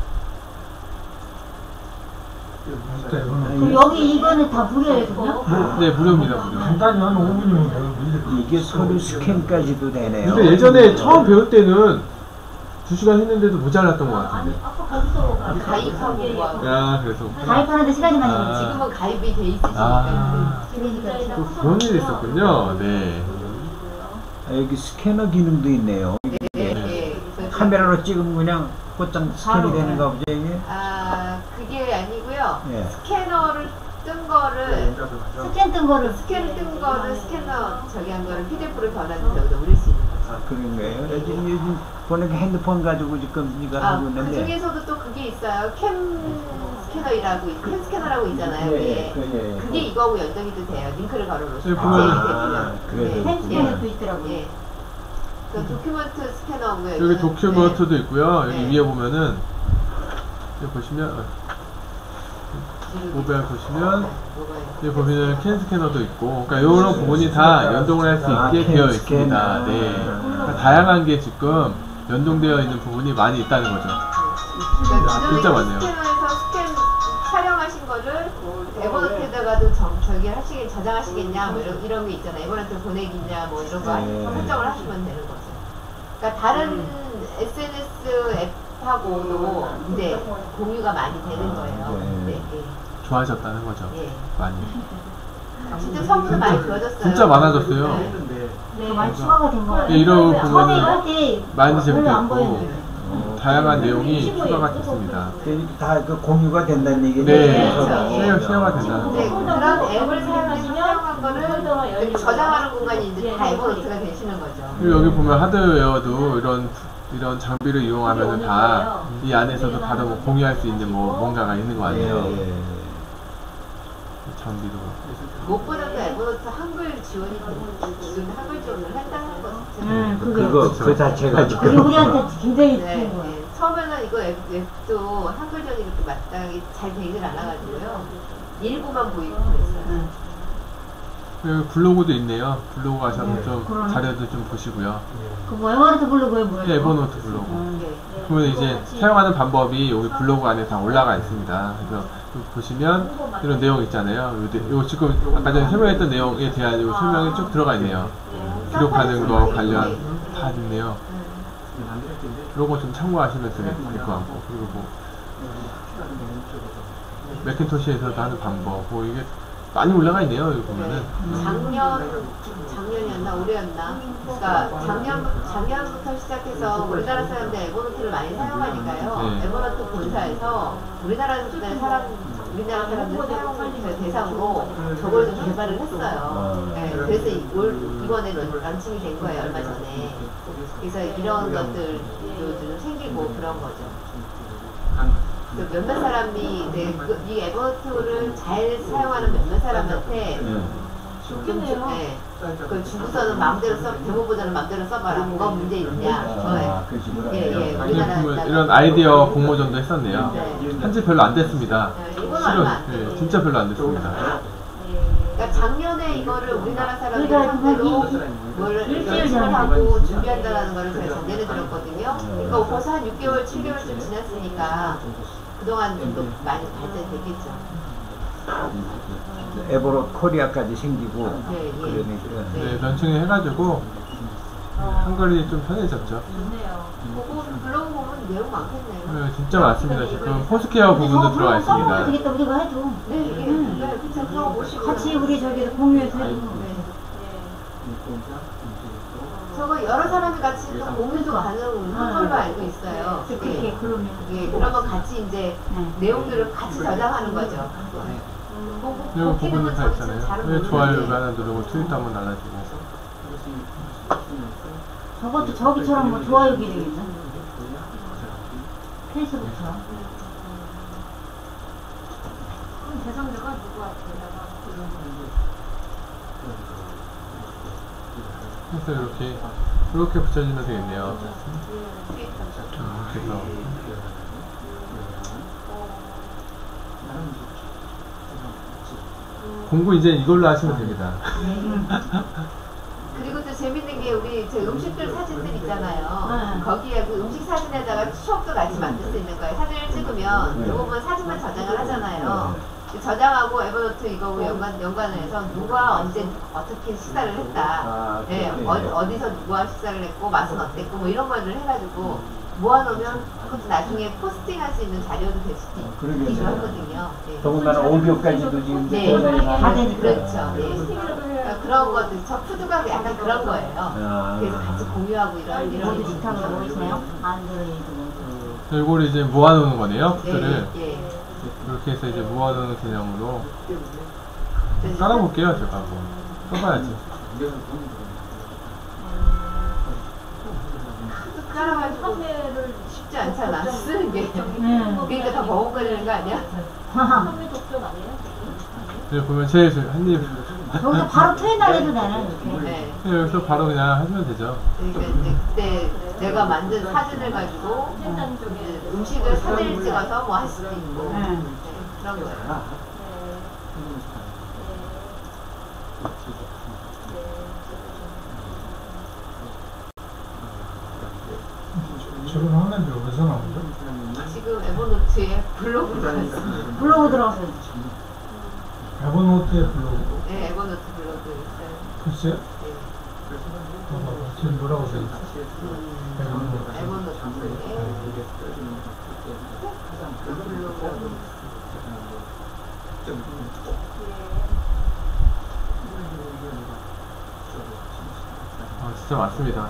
F: 그럼 여기 이거는 다 무료예요?
E: 네, 무료입니다, 무료.
C: 간단히 한 5분이면 돼요.
D: 이게 서류 스캔까지도 되네요.
E: 근데 예전에 처음 배울 때는 2시간 했는데도 모자랐던 것 같은데.
A: 아까 거기서
B: 가입하고 뭐
E: 야, 그래서.
F: 가입하는데 시간이 많이
E: 아.
F: 걸리지.
B: 지금은 가입이 돼 있으시니까
E: 아,
F: 그러니까.
E: 또 그런 일이 있었군요. 네.
D: 여기 스캐너 기능도 있네요.
B: 네.
D: 카메라로 찍으면 그냥 곧장 스캔이
F: 바로,
D: 되는가 보죠, 이게?
B: 아,
D: 예.
B: 스캐너를 뜬 거를
F: 스캔 뜬 거를
B: 스캐너 뜬 거를 스캐너 저기 한 거를 PDF로 변환해서 여기다 올릴 수 있는 거죠.
D: 아, 그런 거예요? 요즘 보니까 핸드폰 가지고 지금 이거
B: 아,
D: 하고
B: 그
D: 있는데.
B: 중에서도 또 그게 있어요. 캠 스캐너라고 있잖아요.
D: 예,
B: 위에. 그게 이거하고 연동이 돼요. 링크를 걸어놓으시면.
E: 예, 보면은-
D: 아, 그래서
F: 핸드폰에도 있더라고요.
B: 예. 그 도큐먼트 스캐너고요.
E: 여기 도큐먼트도 있고요. 여기
B: 네.
E: 위에 보면은 여기 보시면 모바일 보시면 여기 보면은 캔 스캐너도 있고, 그러니까 이런 부분이 다 연동을 할 수
D: 아,
E: 있게
D: 캔
E: 되어
D: 스캐너.
E: 있습니다. 네. 그러니까 다양한 게 지금 연동되어 있는 부분이 많이 있다는 거죠. 진짜 많네요.
B: 스캐너에서 스캔 촬영하신 거를 에버노트에다가도 저기 저장하시겠냐 뭐 이런 게 있잖아요. 에버노트 보내기냐 뭐 이런 거
D: 네.
B: 설정을 하시면 되는 거죠. 그러니까 다른 SNS 앱하고도 이제 공유가 많이 되는 거예요.
D: 네.
B: 네, 예.
E: 좋아졌다는 거죠.
B: 예.
E: 많이.
B: 진짜 성분도 많이 좋아졌어요.
E: 진짜 많아졌어요.
B: 네.
F: 네, 많이 추가가 된 거예요.
E: 예, 이런
F: 처음에
E: 부분은
F: 할 때
E: 많이
F: 별로 안
E: 재밌고
F: 보였는데.
E: 다양한 내용이 추가가 됐습니다.
D: 다 그 공유가 된다는 얘기죠.
E: 네,
B: 그렇죠.
E: 쉐어가 된다는
B: 네,
E: 거죠.
B: 그런 앱을 사용한 거를 저장하는 공간이 이제 다 에버노트가 되시는 거죠.
E: 그리고 여기 보면 하드웨어도 이런 장비를 이용하면 다 이 안에서도 바로 뭐 공유할 수 있는 뭐 뭔가가 있는 거 아니에요.
D: 예.
E: 장비도.
B: 무엇보다도 에버노트 한글 지원이 지금 한글 지원을 했다는 거죠.
D: 그거 그 자체가
F: 그게
D: 지금
F: 우리한테 굉장히
B: 네,
F: 좋은 거예요.
B: 네. 처음에는 이거 앱도 한글 지원이 그렇게 마땅하게 잘 되질 않아가지고요. 일부만 보이고 그랬어요.
E: 여기 블로그도 있네요. 블로그 가셔서 좀
F: 그러네.
E: 자료도 좀 보시고요.
F: 그 뭐 에버노트 블로그에 뭐예요?
E: 네, 에버노트 블로그.
B: 네.
E: 그러면 이제 사용하는 방법이 여기 블로그 안에 다 올라가 있습니다. 그래서 여기 보시면 이런 내용 있잖아요. 요 지금 아까 전에 설명했던 내용에 대한 요 설명이 쭉 들어가 있네요. 기록하는 거 관련 다 있네요. 이런 거 좀 참고하시면 될 것 같고, 그리고 뭐 매cin토시에서도 하는 방법, 뭐 이게 많이 올라가 있네요. 여기 보면은.
B: 작년이었나 올해였나? 그러니까 작년부터 시작해서 우리나라 사람들 에버노트를 많이 사용하니까요.
E: 네.
B: 에버노트 본사에서 우리나라 사람들 사용 대상으로 저걸 좀 개발을 했어요. 네, 그래서 이번에 런칭이 된 거예요. 얼마 전에. 그래서 이런 것들도 좀 생기고 그런 거죠. 몇몇 사람이 이 에버노트를 잘 사용하는 몇몇 사람한테 그 주고서는 마음대로 데모 버전은 마음대로 써봐라. 뭐가 문제 있냐. 예, 우리나라
E: 이런 아이디어 공모전도 했었네요.
B: 네.
E: 한지 별로 안 됐습니다.
B: 이건 얼마 안
E: 실은
B: 됐어요.
E: 진짜 별로 안 됐습니다.
B: 그러니까 작년에 이거를 우리나라 사람들
F: 그러니까
B: 상대로
F: 일주일
B: 연습을
F: 전에
B: 하고 준비한다는 거를 제가 작년에 들었거든요. 그러니까 벌써 한 6개월, 7개월쯤 지났으니까 그동안 좀 더 많이 발전됐겠죠.
D: 에버로 코리아까지 생기고
B: 예.
D: 그러니까
E: 네, 런칭을 해가지고 한글이 좀 편해졌죠.
B: 좋네요. 블로그 보면 내용 많겠네요.
E: 네, 진짜 많습니다. 지금 포스케어 부분도 들어가 있습니다.
F: 되겠다 우리가 해도
B: 네, 그쵸. 그거 보시고.
F: 같이 우리 저기서 공유해서 해도
B: 저거 여러 사람이 같이 또 공유도 가능한 걸로 알고 있어요.
F: 그렇게 그러면
B: 예, 그러면 같이 이제 내용들을 같이 저장하는 거죠.
E: 이거 부분도 다 있잖아요. 왜 좋아요 하나 누르고 트윗도 한번 날라주고.
F: 저것도 저기처럼 뭐 좋아요 기능이죠. 페이스북처럼.
A: 그럼 대상자가 누구한테
E: 그래서 이렇게 붙여주면 되겠네요. 그래서 공부 이제 이걸로 하시면 됩니다.
B: 그리고 또 재밌는 게 우리 저 음식들 사진들 있잖아요. 거기에 그 음식 사진에다가 추억도 같이 만들 수 있는 거예요. 사진을 찍으면 대부분 사진만 저장을 하잖아요. 저장하고 에버노트 이거 연관을 해서 누가 언제 어떻게 식사를 했다. 네, 어디서 누가 식사를 했고 맛은 어땠고 뭐 이런 거를 해가지고 모아놓으면 그것도 나중에 포스팅할 수 있는 자료도 될 수도 있기도 하거든요. 네.
D: 더군다나 오디오까지도 지금
B: 네,
F: 다 되니까.
B: 그렇죠. 네. 그러니까 그런 것들, 저 푸드가 약간 그런 거예요. 그래서 같이 공유하고 이런
F: 모두
B: 게
F: 비슷한 거 있어요? 안드로이드.
E: 이걸 이제 모아놓는 거네요.
B: 예,
E: 푸드를
B: 예.
E: 이렇게 해서 이제 모아놓은 개념으로
B: 네.
E: 깔아볼게요. 제가 한번 써봐야지.
B: 따라가지고
A: 판매를
B: 쉽지 않잖아. 쓰는 게.
F: 네.
B: 그러니까 더 버벅거리는 거 아니야?
A: 판매 독점 아니에요?
E: 여기 보면 제일 한입
F: 여기서 바로 트레이너 해도 되네 이렇게.
B: 네.
E: 여기서 바로 그냥 하시면 되죠.
B: 그러니까 이제 그때 내가 만든 사진을 가지고
A: 생산 쪽에
B: 이제 음식을 사진을 찍어서 뭐 할 수도 있고
F: 네.
B: 네, 그런 거예요.
C: 지금 화면이 어디서 나오죠?
B: 지금 에버노트에 블로그 들어갔어요.
F: 블로그 들어가서
C: 에버노트의 블로그.
B: 네, 에버노트 블로그 있어요.
C: 글쎄요?
B: 네.
C: 봐봐. 지금 뭐라고 써있지?
B: 에버노트 블로그라고
E: 아, 진짜 맞습니다.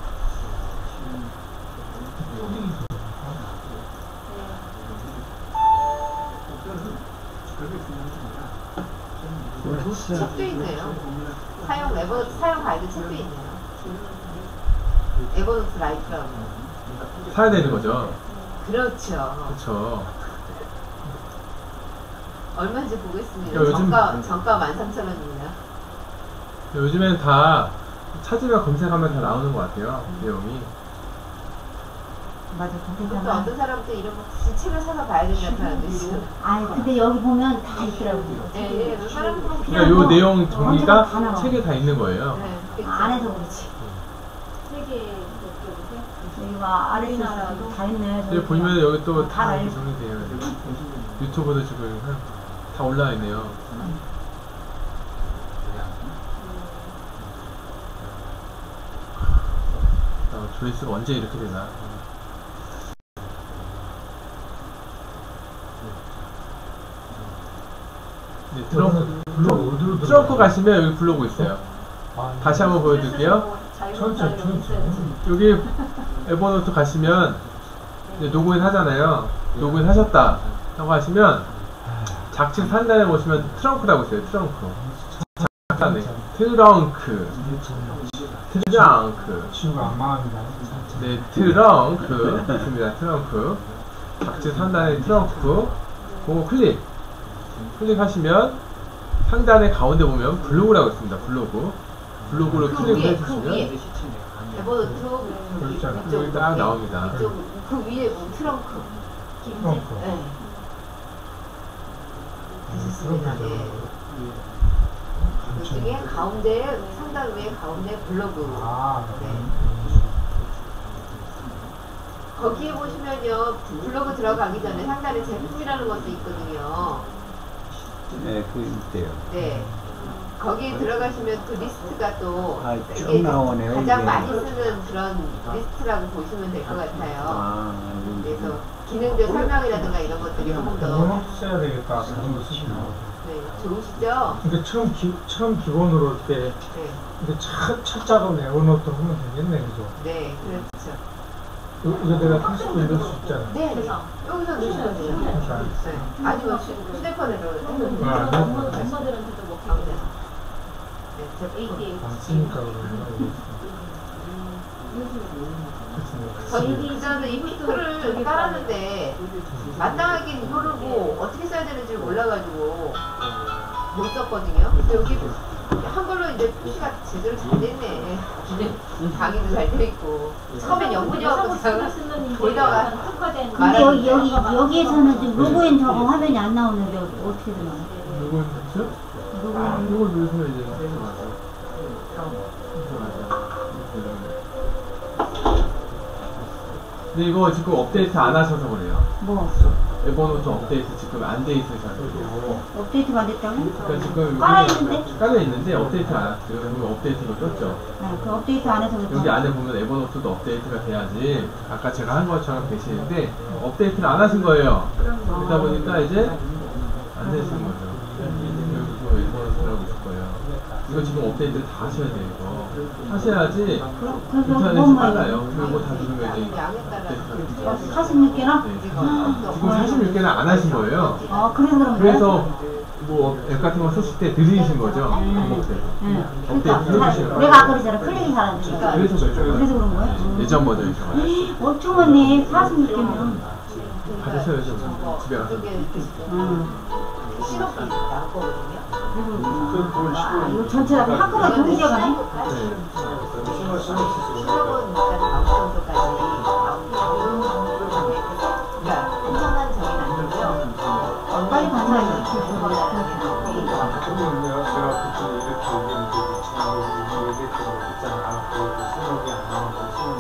B: 책도 있네요. 에버노트 사용 가이드 책도 있네요. 에버노트 라이트라고.
E: 사야 되는 거죠.
B: 그렇죠.
E: 그렇죠.
B: 얼마인지 보겠습니다.
E: 야, 요즘-
B: 정가 13,000원입니다.
E: 요즘엔 다 찾으면 검색하면 다 나오는 것 같아요. 내용이.
F: 맞아
B: 그것도
F: 검색하면.
B: 어떤 사람도 이런 거 책을 사서 봐야 된다는 사람도 있어요.
F: 아니 근데 여기 보면 다 있더라고요.
B: 네, 네. 사람들은
E: 그러니까
B: 그냥
E: 요
F: 뭐
E: 내용 정리가
F: 다 나와.
E: 책에 다 있는 거예요.
B: 네, 그렇죠.
F: 안에서 그렇지.
A: 세계 독점이세요?
F: 여기가 아래에서 다 있네.
E: 여기 보시면 여기 또
F: 다
E: 다
F: 알죠.
E: 정리되어 있어요. 유튜브도 지금 다 올라와 있네요. 조회수가 언제 이렇게 되나? 네,
C: 블로그 어디로 들어?
E: 트렁크 가시면 여기 블로그 있어요.
C: 아,
E: 다시 한번 보여드릴게요.
C: 천천히.
E: 여기 에버노트 가시면 이제 로그인 하잖아요. 로그인 하셨다 하고 하시면 좌측 상단에 보시면 트렁크라고 있어요. 트렁크. 상단에 트렁크.
C: 치유가 안 망합니다.
E: 네, 트렁크 있습니다. 트렁크. 좌측 상단에 트렁크. 그거 클릭하시면 상단에 가운데 보면 블로그라고 있습니다. 블로그를
B: 그
E: 클릭을
B: 위에,
E: 해주시면
B: 그 위에. 에버노트
E: 여기 딱 나옵니다.
B: 이쪽 그 위에 뭐 트렁크.
C: 트렁크.
B: 네. 있습니다. 예. 그중에 가운데 상단 위에 가운데 블로그.
C: 아,
B: 네. 거기에 보시면요 블로그 들어가기 전에 상단에 제품이라는 것도 있거든요.
D: 네, 그 있대요.
B: 네. 거기 들어가시면 그 리스트가 또
D: 아, 쭉
B: 이게
D: 나오네요,
B: 가장
D: 이게.
B: 많이 쓰는 그런 리스트라고 보시면 될 것 같아요.
D: 아,
B: 그래서 기능들 설명이라든가 이런 것들이 조금 더
C: 에버노트 써야 되겠다. 그런 거 쓰시면.
B: 네, 좋으시죠?
C: 근데 처음 기본으로 이렇게
B: 네,
C: 이게 첫 작업 에버노트 하면 되겠네, 그죠?
B: 네, 그렇죠.
C: 이거 내가 테스트 이럴 수 있잖아.
B: 네, 네. 여기서 넣으시면 돼요.
C: 그러니까.
B: 네. 아니면 휴대폰으로 해도
C: 아,
B: 돼요.
A: 엄마들한테도 먹히고
B: 가운데. 네, 제품.
A: ADA
C: 안 쓰니까 그런가, 이게.
B: 저희 그전에 이 피크를 깔았는데 마땅하게 이거를 뭐 어떻게 써야 되는지 몰라가지고 못 썼거든요. 근데 여기 한글로 이제 표시가 제대로 잘 됐네. 강의도 잘 돼 있고 처음엔 영문이었고 보이다가
A: 특화된
F: 근데 여기에서는 지금 로그인 저거 화면이 안 나오는데 어떻게 되나?
E: 이거 있죠?
F: 로그인.
E: 이걸 누르시면 이제 근데 이거 지금 업데이트 안 하셔서 그래요.
F: 뭐
E: 에버노트 업데이트 지금 안 돼 있으셔서 그래요.
F: 업데이트가 안 됐다고?
E: 그러니까 지금
F: 깔아있는데?
E: 깔려있는데 업데이트 안 했어요. 여기 업데이트가 떴죠.
F: 네, 그 업데이트 안 해서 그렇죠.
E: 여기 안에 보면 에버노트도 업데이트가 돼야지 아까 제가 한 것처럼 되시는데 업데이트를 안 하신 거예요. 그러다 보니까 이제 안 되시는 거죠. 여기 에버노트라고 있을 거예요. 이거 지금 업데이트를 다 하셔야 돼요. 이거. 하셔야지
F: 그래서
E: 인터넷이
F: 뭐
E: 빨라요. 그리고 다 누르면 이제
B: 양에 따라
F: 46개나?
E: 네. 지금 46개는 안 하신 거예요.
F: 아, 그래서 그런 거야?
E: 그래서 뭐 앱 같은 거 쓰실 때 느리신 거죠. 반복돼서.
F: 응.
E: 업데이트
F: 그러니까
E: 해주시면.
F: 내가 아까 그랬잖아. 클릭이 잘 안 되니까.
E: 그래서 그렇죠.
F: 그래서 그런 거야?
E: 예전 버전이셔가지고
F: 엄청 많네. 46개면.
E: 받으셔야죠. 집에 가서.
F: 응.
B: 신호기 나왔거든요.
F: 아, 이거 전체 다 한꺼번에 동시에 가네?
E: 네.
B: 신호는 일단 다음 정도까지 그러니까 엄청난 정의는 아니고요.
F: 빨리 반사해.
G: 내가 그때 이렇게 얘기했는데 친구들이 얘기했던 거 있잖아. 그 신호기 안 나오고 신호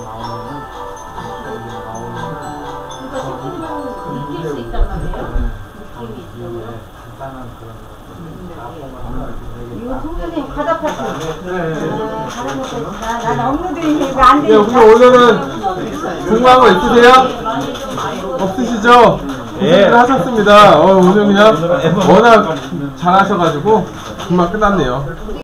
G: 나오면은
A: 그러니까 시스템을 느낄 수 있단 말이에요. 느낌이 있어요.
G: 간단한 그런 거.
F: 이거 송선생님 과자 파트. 다른 것도 있다. 난 업로드인데 이거 안
E: 네,
F: 되니까.
E: 혹시 오늘은 궁금한 거 있으세요? 없으시죠?
D: 예.
E: 고생을 하셨습니다. 오늘 그냥 워낙 잘하셔가지고 금방 끝났네요.